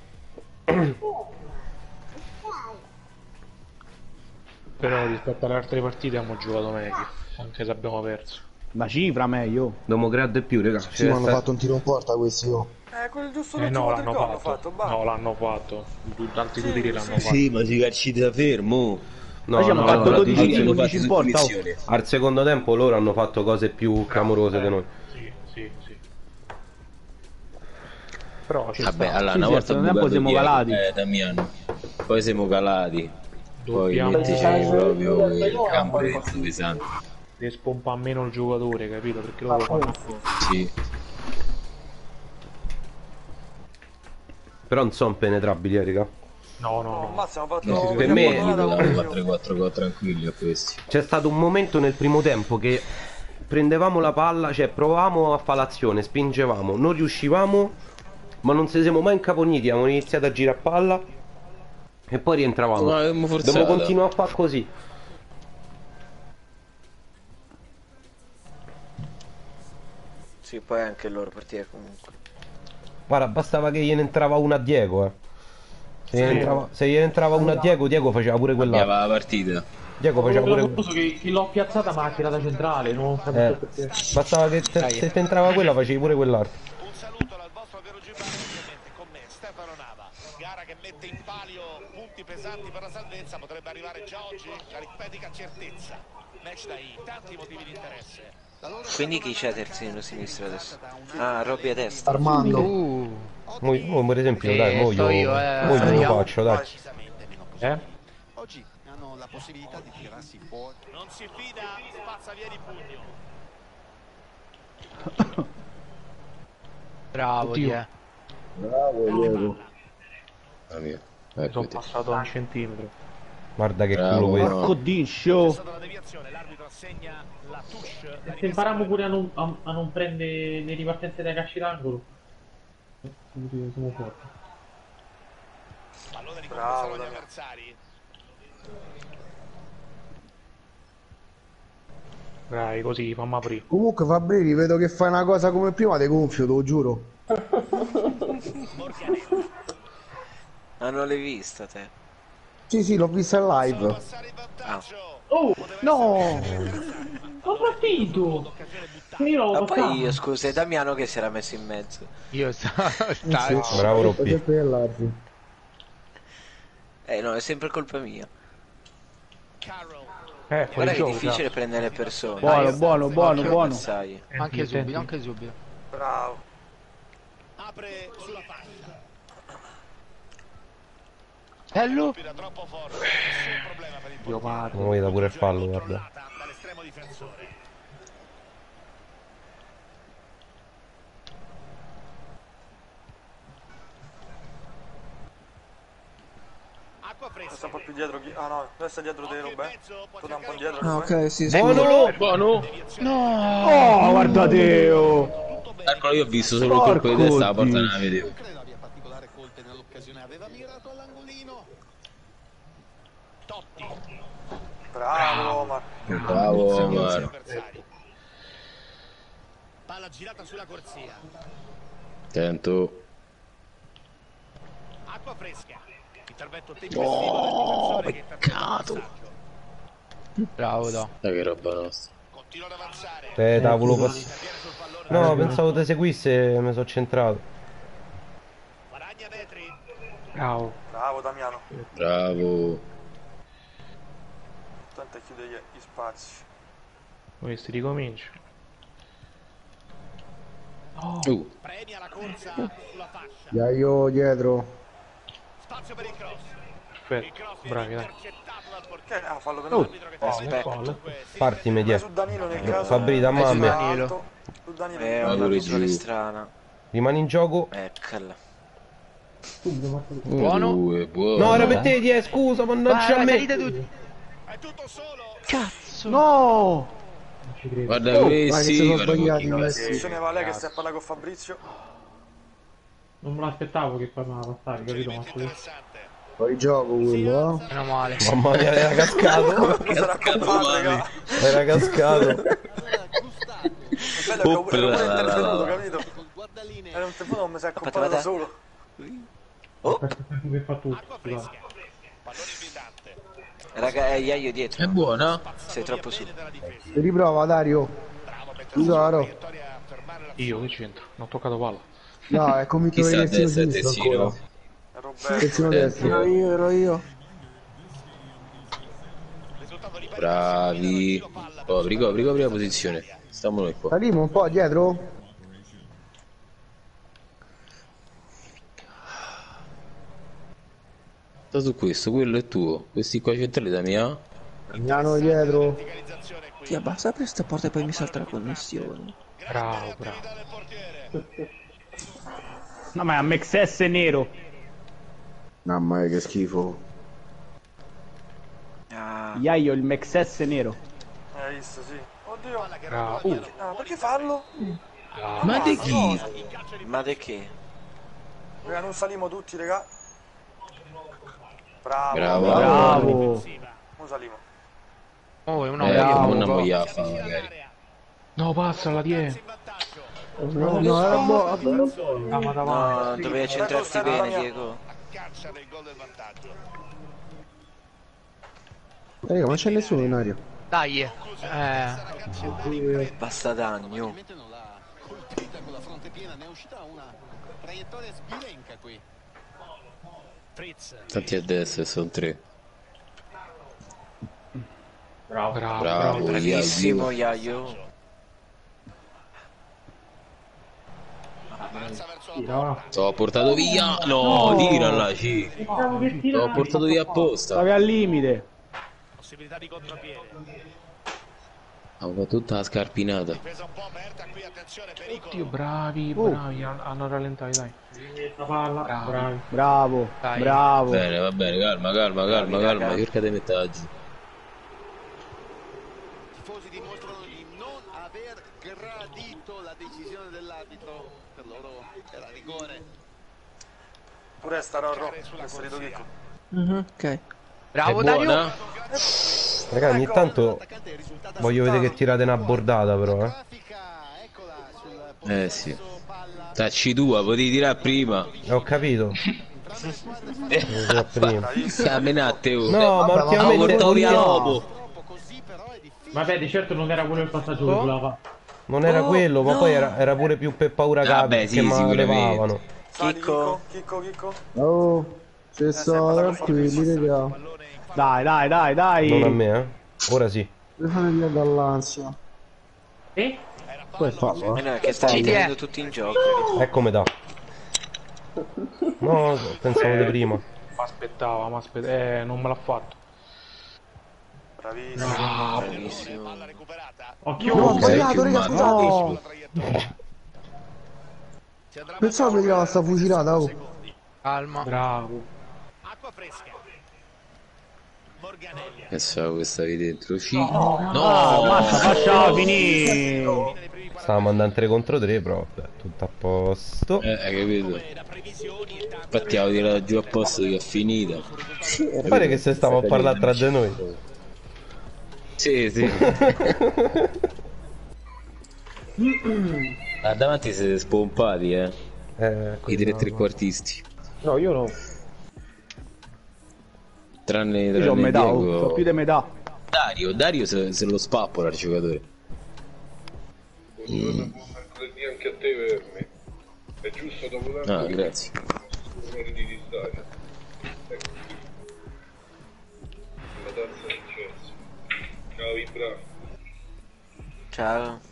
Però rispetto alle altre partite abbiamo giocato meglio, anche se abbiamo perso. La cifra meglio. Dobbiamo creare di più, raga. Sì, Cioè, ma hanno sta- fatto un tiro in porta questi, io. Eh, quel giusto Eh l'ultimo no, del l'hanno gol hanno fatto. fatto, basta. No, l'hanno fatto. Du- Tanti due tiri l'hanno sì, fatto. Sì, ma si calci da fermo. No, Noi abbiamo no, fatto no, dodici al- tiri, Hanno undici fatto in porta. oh. punizione. Al secondo tempo loro hanno fatto cose più clamorose di noi. Sì, sì, sì. Però ci Vabbè, sta. allora Sì, una sì, volta al tempo siamo Diego, calati. Eh, Damiano. Poi siamo calati. Poi Dobbiamo c'è proprio il campo dentro pesante. despompa meno il giocatore, capito? Perché loro fanno Sì. Però non sono penetrabili, eh, raga. No, no, No, no. ammazza, hanno fatto... No, per per me- me potevamo fare quattro gol tranquilli a questi. C'è stato un momento nel primo tempo che prendevamo la palla, cioè provavamo a fare l'azione, spingevamo, non riuscivamo, ma non se siamo mai incaponiti, abbiamo iniziato a girare a palla e poi rientravamo. Ma avevamo forzato. Dobbiamo continuare a fare così. Sì, poi anche il loro partire comunque. Guarda, bastava che gliene entrava una a Diego, eh. Se gliene entrava, se gliene entrava una a Diego, Diego faceva pure quella. Cambiava la partita. Diego faceva pure quella. che, che l'ho piazzata ma ha tirata centrale, non ho Eh, capito perché. bastava che te- se ti entrava quella facevi pure quell'altra. Un saluto dal vostro vero Giovanni, ovviamente con me Stefano Nava. Gara che mette in palio punti pesanti per la salvezza, potrebbe arrivare già oggi la ripetica certezza. Match dai tanti motivi di interesse. Quindi chi c'è terzino sinistra adesso? Ah, Robby a destra. Armando. Uh. Mo, mo, per esempio, Sì, dai, mo sto io, io, eh. mo io lo Andiamo. faccio, dai. Eh? Oggi hanno la possibilità di tirarsi fuori. Non si fida, spazza via di pugno. Bravo, Oddio. Die. Bravo, Diego. Ah, mia. Sono Eccoti. passato a un centimetro. Guarda che Bravo, culo questo. no. Porco discio. Se impariamo pure a non, a, a non prendere le ripartenze dai calci d'angolo. Siamo forti. Pallone Bravo, riconquistato gli Damiano. avversari. Dai, così, fammi aprire. Comunque Fabrini, vedo che fai una cosa come prima, te gonfio, te lo giuro. Ah, non l'hai vista te? Sì, sì, l'ho vista in live. Ah. Oh, no! Ho partito! Io Ma l'ho poi passato. io, scusa, è Damiano che si era messo in mezzo. Io sta... Sì, Bravo, sempre- Robby. sempre in live. Eh no, è sempre colpa mia. Eh, Guarda fuori che è gioco. difficile prendere le persone. Buono, buono, buono, Occhio, buono. avversari. Anche subito, anche subito. Bravo. Apre sulla fascia. Bello. Tira troppo forte, nessun problema per il Dio portiere. padre. Non vuoi da pure il fallo, guarda. Controllata dall'estremo difensore. Acqua fresca. Sta un po' più dietro chi... Ah no, adesso è dietro te, Robè. Tu da un po' indietro. Ah, Robè. ok, sì, sì. Buono! Buono! No. Oh, guardate! Oh. Eccolo, io ho visto solo il colpo di Porco testa, la porta non Dio. la vedevo. Non credo abbia particolare colpe nell'occasione, aveva mirato all'angolino. Totti. Bravo, Omar. Bravo, Omar. Avversari. Palla girata sulla corsia. Attento. Acqua fresca. Intervento tempestivo Oh, del difensore che peccato. interviene nel passaggio. Bravo, da. Dai che roba nostra. Continua ad avanzare. Te tavolo pass... Interviene sul pallone. No, pensavo te seguisse e mi sono centrato. Guadagna metri. Bravo. Bravo, Damiano. Bravo. Tanto a chiudere gli- gli spazi. Questi ricomincio. Oh. Uh. Premia la corsa sulla fascia. Ya io dietro. Spazio per il cross. Perfetto. Bravi, dai. Intercettato dal Che? portiere. Ah, fallo per Oh. me. Aspetta. Parti Vai media. su Danilo nel caso. Fabri da Vai su mamme. Danilo. Alto. Su Danilo. Eh, ho Vado una pure visuale giù. strana. Rimani in gioco. Eccola. Buono. Uh, è buono. No, era per te, die, scusa, mannaggia a Vai, me. salite tutti. È tutto solo. Cazzo. No! Guarda Oh, questi, ma che si sono guarda sbagliati, questi. Messi. Se ne va lei che stai a parlare con Fabrizio. Non me l'aspettavo che parlava passare, capito? Ma scusa. Interessante. Fuori gioco quello, eh? Meno male. Mamma mia, era cascato. Sarà comparso, raga. Era cascato. Bello che ho Opp, pure la, la, intervenuto, la. capito? Era un telefono, non mi si è Aspetta, accompagnato da vada. solo. Che fa tutto. Acqua Scusate. fresca. Pallone invitante. Raga, è Iaio dietro. È buona? Sei troppo su. Ti riprova, Dario. Tesoro. Io che c'entro? Non ho toccato palla. No, è convinto Chi sta a terzino destra? sinistro Terzino? ancora. È Roberto. Terzino destro. Ero io, ero io. Bravi. Oh, ricopri, ricopri la posizione. Stiamo noi qua. Salimo un po' dietro. Sta su questo, quello è tuo. Questi qua centrali da mia. Andiamo dietro. Ti abbassa questa porta e poi mi salta la connessione. Bravo, bravo. No, ma è un X S nero. Mamma mia che schifo. Ah, Iaio, il X S nero. Hai visto, sì. Oddio. Bravo. Uh, Ah, perché fallo? Ma di chi? ma di che? Raga, non salimo tutti, raga. Bravo. Bravo. Bravo. Non salimo. Oh, è un Eh, uomo. una mogliaffa magari. no, passala, die. No, no, era buono. Ah, ma davanti. No, dovevi centrarti bene, Diego. Caccia del gol del vantaggio. Raga, ma c'è nessuno in aria. Dai. Eh. Basta Dagno. Ovviamente non l'ha colpita con la fronte piena, ne è uscita una traiettoria sbilenca qui. Fritz. Tanti a destra, sono tre. Bravo, bravo. Bravo, Bravissimo Iaio. Iaio. T'ho portato via. No, No. tirala, ci. Pensavo che T'ho tiravi. portato via apposta. Stavi al limite. Possibilità di contropiede. Avevo tutta la scarpinata. Oddio, bravi, Oh. bravi, han- hanno rallentato, dai. Palla, bravi. bravi. Bravo, Dai. bravo. Bene, va bene, calma, calma, calma, Bravi, calma. ragazzi. Cerca dei mettaggi. I tifosi dimostrano di non aver gradito la decisione dell'arbitro. Per loro era rigore. Pure sta Rorro. Questo rito Chicco. Mhm, ok. Bravo È Dario. buona? Raga, ogni tanto voglio vedere che tirate una bordata però, eh. Eh sì. Tacci tua, potevi tirare prima. Ho capito. Volevo prima. Camminate, oh. No, ma Ho ultimamente portato via no. Lobo. Vabbè, di certo non era quello il passaggio che voleva. Non era Oh, quello, ma no. poi era, era pure più per paura Vabbè, capi sì, che mi sicuramente. levavano. Sali, Chicco, Chicco, Chicco. Oh, ci sto tranquilli, raga. Dai, dai, dai, dai. Non a me, eh. Ora sì. Mi fate via dall'ansia. Eh? Puoi farlo? Eh no, è che stai tenendo tutti in gioco. È come da. No, pensavo di prima. Ma aspettava, ma aspettava. Eh, non me l'ha fatto. Bravissimo. No. Bravissimo. Occhio. No, ho Ok, sbagliato, che raga, male. scusate. Pensavo che tirava sta fucilata, oh. Calma. Bravo. Acqua fresca. Morganelli. Pensavo che stavi dentro. Ci. No, No, mazza, facciamo finire. Stavamo andando tre contro tre, però vabbè, tutto a posto. Eh, hai capito? Infatti avevo tirato giù apposta che è finita. Pare che se stiamo a parlare tra di noi. Sì, sì. Ah, davanti siete spompati, eh. Eh, I tre trequartisti. No, io no. Tranne, Io tranne ho metà, oh, Diego. so più di metà. Dario, Dario se, se lo spappola il giocatore. Mm. Mercoledì anche a te, Vermi. È giusto dopo tanto Ah, che- grazie. Numeri di distaria. Ecco. La tazza di Chelsea. Ciao, Ibra. Ciao.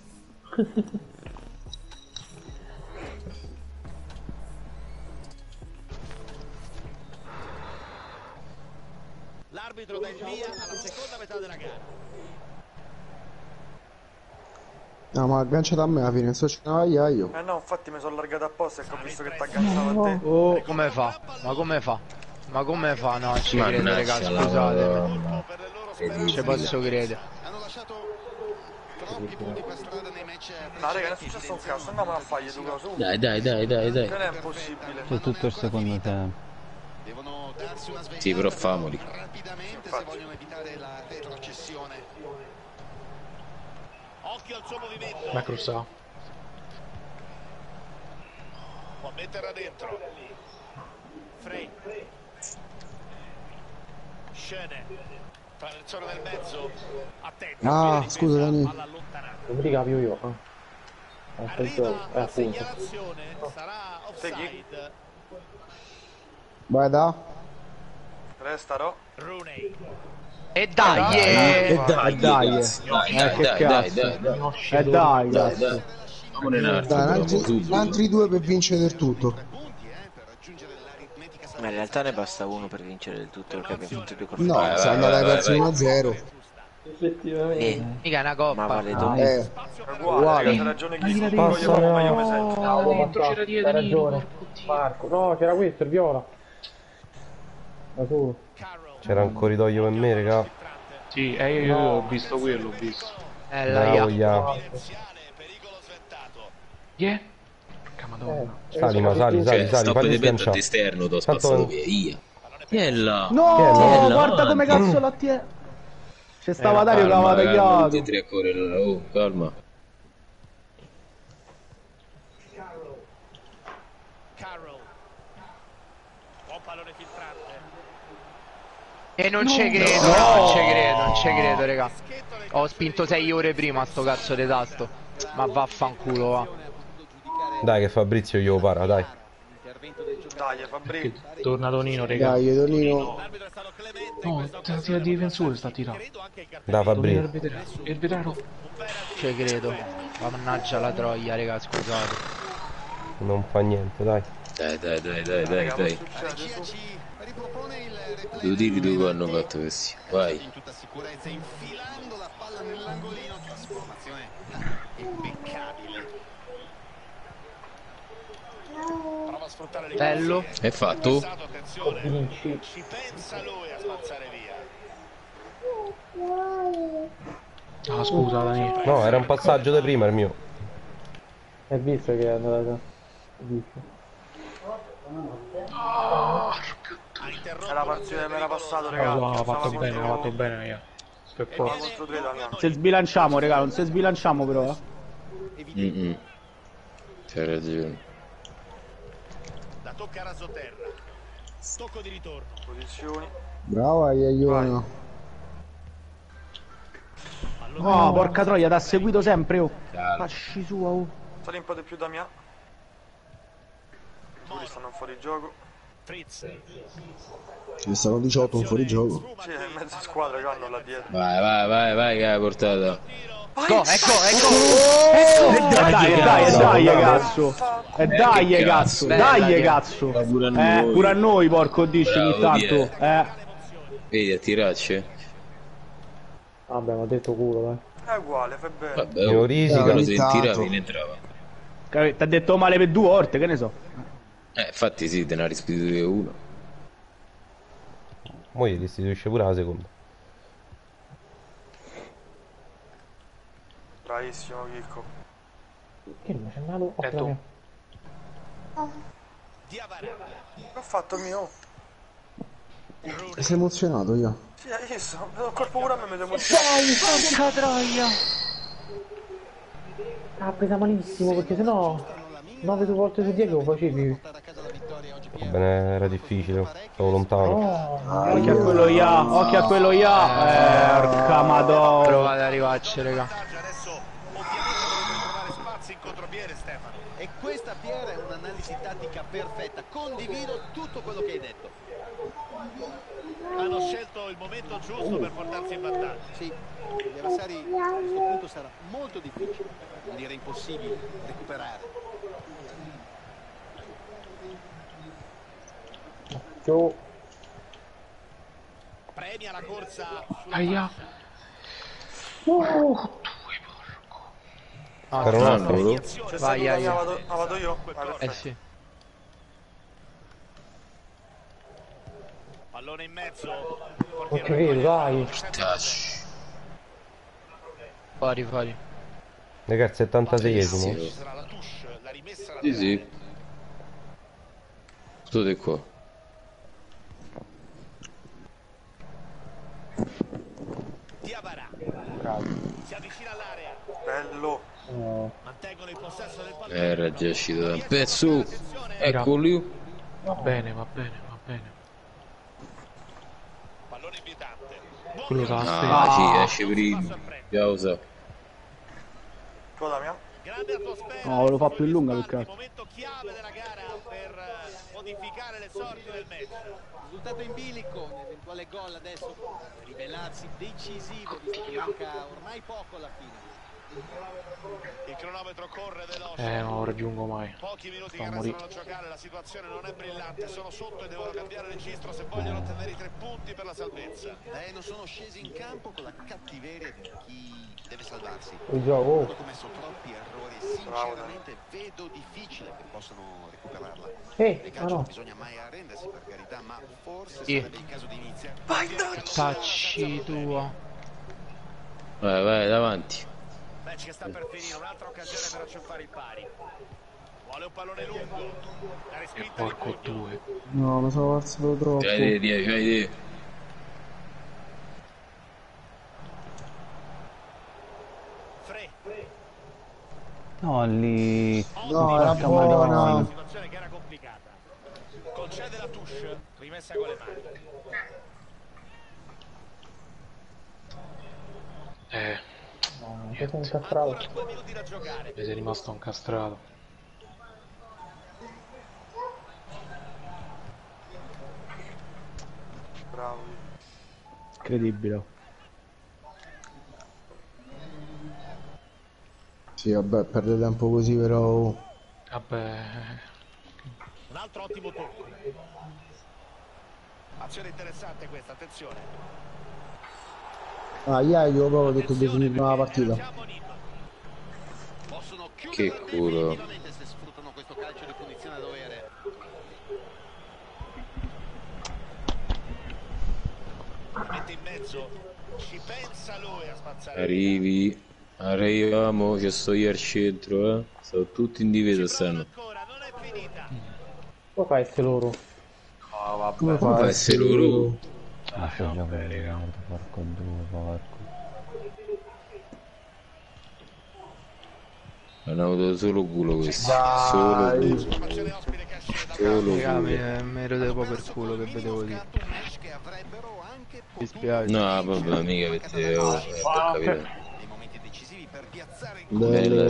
L'arbitro dà il via alla seconda metà della gara. No, ma agganciata a me alla fine, non so ci cavaglia io. Eh no, infatti mi sono allargato apposta e ho visto che ti agganciava a te. Oh, come fa? Ma come fa? Ma come fa? No, ci credo, Mannaggia raga, la scusate. Madonna. Non ci posso credere. Hanno lasciato troppi punti per strada nei match No, raga, non è successo un cazzo, andiamo a fargli due cose. Dai, dai, dai, dai, dai. Non è impossibile. C'è tutto il secondo tempo. Devono darsi una svegliata Sì, però famoli. rapidamente se vogliono evitare la retrocessione. Occhio al suo movimento. La cruzza. Può metterla dentro. Frey. Scene. Traversone nel mezzo. Attento. Ah, scusa Dani. Palla allontanata. Non mi ricavi io. Eh. Aspetta, Arriva eh, la appunto. segnalazione. Sarà offside. Vai da. Restaro. Rooney. E dai, E eh. dai, dai, dai, eh, dai, che dai, cazzo. dai, dai. Eh dai, Dai, cazzo. dai. Famone un altro, Dai, però, altri, subito. altri due per vincere del tutto. Ma in realtà ne basta uno per vincere del tutto perché abbiamo tutti e due No, corti. se andate ai persi uno a zero. Effettivamente. Eh, Mica è una coppa. ma vale Eh, doppio. È uguale, c'ha ragione chi io proprio ma io mi sento. No, dentro c'era dietro. Hai ragione. Marco, no, c'era questo, il viola. Da solo. C'era un corridoio per me, raga. Sì, eh, io ho visto quello, ho visto. Eh, la Bravo, ia. ya. Yeah? Porca madonna. Sali, ma sali, sali, Cioè, sali, stop fagli di vento sganciare. all'esterno, t'ho Tanto- spazzato via. Ia. Tiella. No, Tiella, guarda come avanti. cazzo la tie... C'è stava Eh, Dario che calma, aveva calma, tagliato. tutti e tre a correre, oh, calma. Carroll. Buon pallone filtrante. E non ci credo, No. non ci credo, non ci credo, raga. Ho spinto sei ore prima sto cazzo di tasto. Ma vaffanculo, va. Dai che Fabrizio glielo para, dai. Dai, Fabri. Torna Tonino, raga. Dai, Tonino. No, tira, tira di difensore sta tirando. Dai Fabri. Il veterano. Il veterano. Ci credo. Mannaggia la troia, raga, scusate. Non fa niente, dai. Dai, dai, dai, dai, dai, dai. Ripropone il replay. Devo dirvi dove hanno fatto questi. Vai. In tutta sicurezza, infilando la palla nell'angolino, trasformazione impeccabile. Prova a sfruttare le Bello. È fatto? Attenzione, ci pensa lui a spazzare via. Ah, scusa, Daniele. No, era un passaggio da prima il mio. Hai visto che è andato? È la partita che mi era passato, No, raga. no, ha Stava fatto contro- bene, ha fatto bene io. Sto stava posto. contro tre Damiano. Se sbilanciamo, raga, non se sbilanciamo però. eh. Mm-mm. C'hai ragione. La tocca a rasoterra. Tocco di ritorno. Posizioni. Brava Iaione. Oh, porca troia, t'ha seguito sempre, oh. Fasci sua, oh. Sali un po' di più Damiano. Quelli stanno fuori gioco. Fritz. Ci stanno diciotto un fuori gioco. Sì, è mezza squadra che hanno là dietro. Vai, vai, vai, vai, che hai portata. Ecco, ecco, ecco. E dai, e dai, e dai, cazzo. E dai, che cazzo. cazzo. Dai, cazzo. Pure a Eh, noi. pure a noi, porco dici, ogni Bravo, tanto. Dio. Eh. Vedi, a tiracce. Vabbè, mi ha detto culo, dai. È uguale, fai bene. Vabbè, Io oh, risica. però se Tanto. tiravi ne entrava. Ti ha detto male per due volte, che ne so. Eh, infatti sì, te ne ha restituito uno. Mo gli restituisce pure la seconda. Bravissimo Chicco. Che non c'è nato? E tu? L'ho fatto il mio. Sei emozionato io? Sì, hai visto? Il corpo pure a me mi devo emozionare. Dai, porca troia! Ah, presa malissimo, perché sennò nove due volte su dieci lo facevi. Bene, era difficile, stavo lontano. Oh, Occhio a quello ya, occhio a quello ya. Eh, porca madonna. Provate ad arrivarci, raga. Adesso ovviamente dovete trovare spazi in contropiede, Stefano. E questa, Piera, è un'analisi tattica perfetta. Condivido tutto quello che hai detto. Hanno scelto il momento giusto per portarsi in vantaggio. Sì, gli avversari a questo punto sarà molto difficile, non dire impossibile, recuperare. ciao. Premia la corsa. Aia. Oh. Ah, Per un no, altro, no. no? C'è Vai, stato vai. la vado, la vado io? Ah, Eh perfetto. sì. Pallone in mezzo. Ok, dai. Taci. Fuori, fuori. Ragazzi, settantaseiesimo. Sì, Sarà la touche, la rimessa la sì, sì. Tutto è qua. Diavara. Si avvicina all'area. Bello. Oh. Mantengono il possesso del pallone. Era già uscito da un pezzo. Ecco lui. Va bene, va bene, va bene. Pallone invietante. Quello sa Ah, sì, esce prima. Pausa. Tu Damiano? Grande atmosfera. No, lo fa più lunga più che Il altro. momento chiave della gara per eh, modificare le sorti del match. Risultato in bilico, un eventuale gol adesso per rivelarsi decisivo, visto che manca ormai poco alla fine. Il cronometro corre veloce. Eh, non lo raggiungo mai. Pochi minuti Sto che a restano morire. da giocare, la situazione non è brillante, sono sotto e devono cambiare registro se vogliono ottenere i tre punti per la salvezza. Eh, non sono scesi in campo con la cattiveria di chi deve salvarsi. Il gioco. Hanno commesso troppi errori e sinceramente vedo difficile che possano recuperarla. Eh, Nel ah calcio non no. bisogna mai arrendersi, per carità, ma forse Sì. sarebbe il caso di iniziare. Tacci tua. Vai, vai, davanti. Match che sta per finire, un'altra occasione per acciuffare il pari. Vuole un pallone lungo. La respinta di Porco pugno. due. No, mi sono alzato troppo. C'hai idee, Dio, c'hai idee. Fre. No, lì... No, era buona. Situazione che era complicata. Concede la touche, rimessa con le mani. Eh, No, non c'è incastrato. Ancora due minuti da giocare. mi sei rimasto incastrato. Bravo. Incredibile. Sì, vabbè, perde tempo così però. Vabbè. Un altro ottimo tocco. Azione interessante questa, attenzione. Ah, ieri io avevo detto di finire la partita. Possono Che culo. Effettivamente se sfruttano questo calcio di punizione a dovere. Mette in mezzo, ci pensa lui a spazzare. Arrivi. Arriviamo, che sto io al centro, eh. Sono tutti in difesa stanno. Come fa essere loro? Oh, vabbè. Come fa essere loro? Lascia giocare, canto, porco due, porco. Hanno avuto solo culo questi. Dai. Solo culo. Solo Raga, culo. mi, mi rodevo per culo, che vedevo dire. Mi spiace. No, vabbè, mica perché ho capito. Bella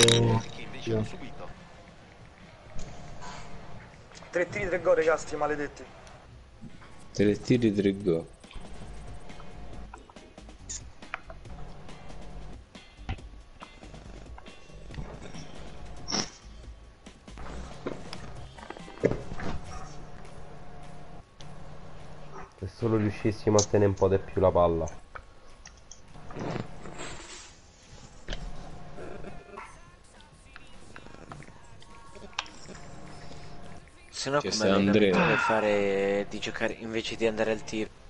Tre tiri, tre gol, ragazzi, sti maledetti. Tre tiri, tre gol. Se solo riuscissimo a tenere un po' di più la palla. Se no C'è come sta Andrea. allenamento per fare di giocare invece di andare al tiro.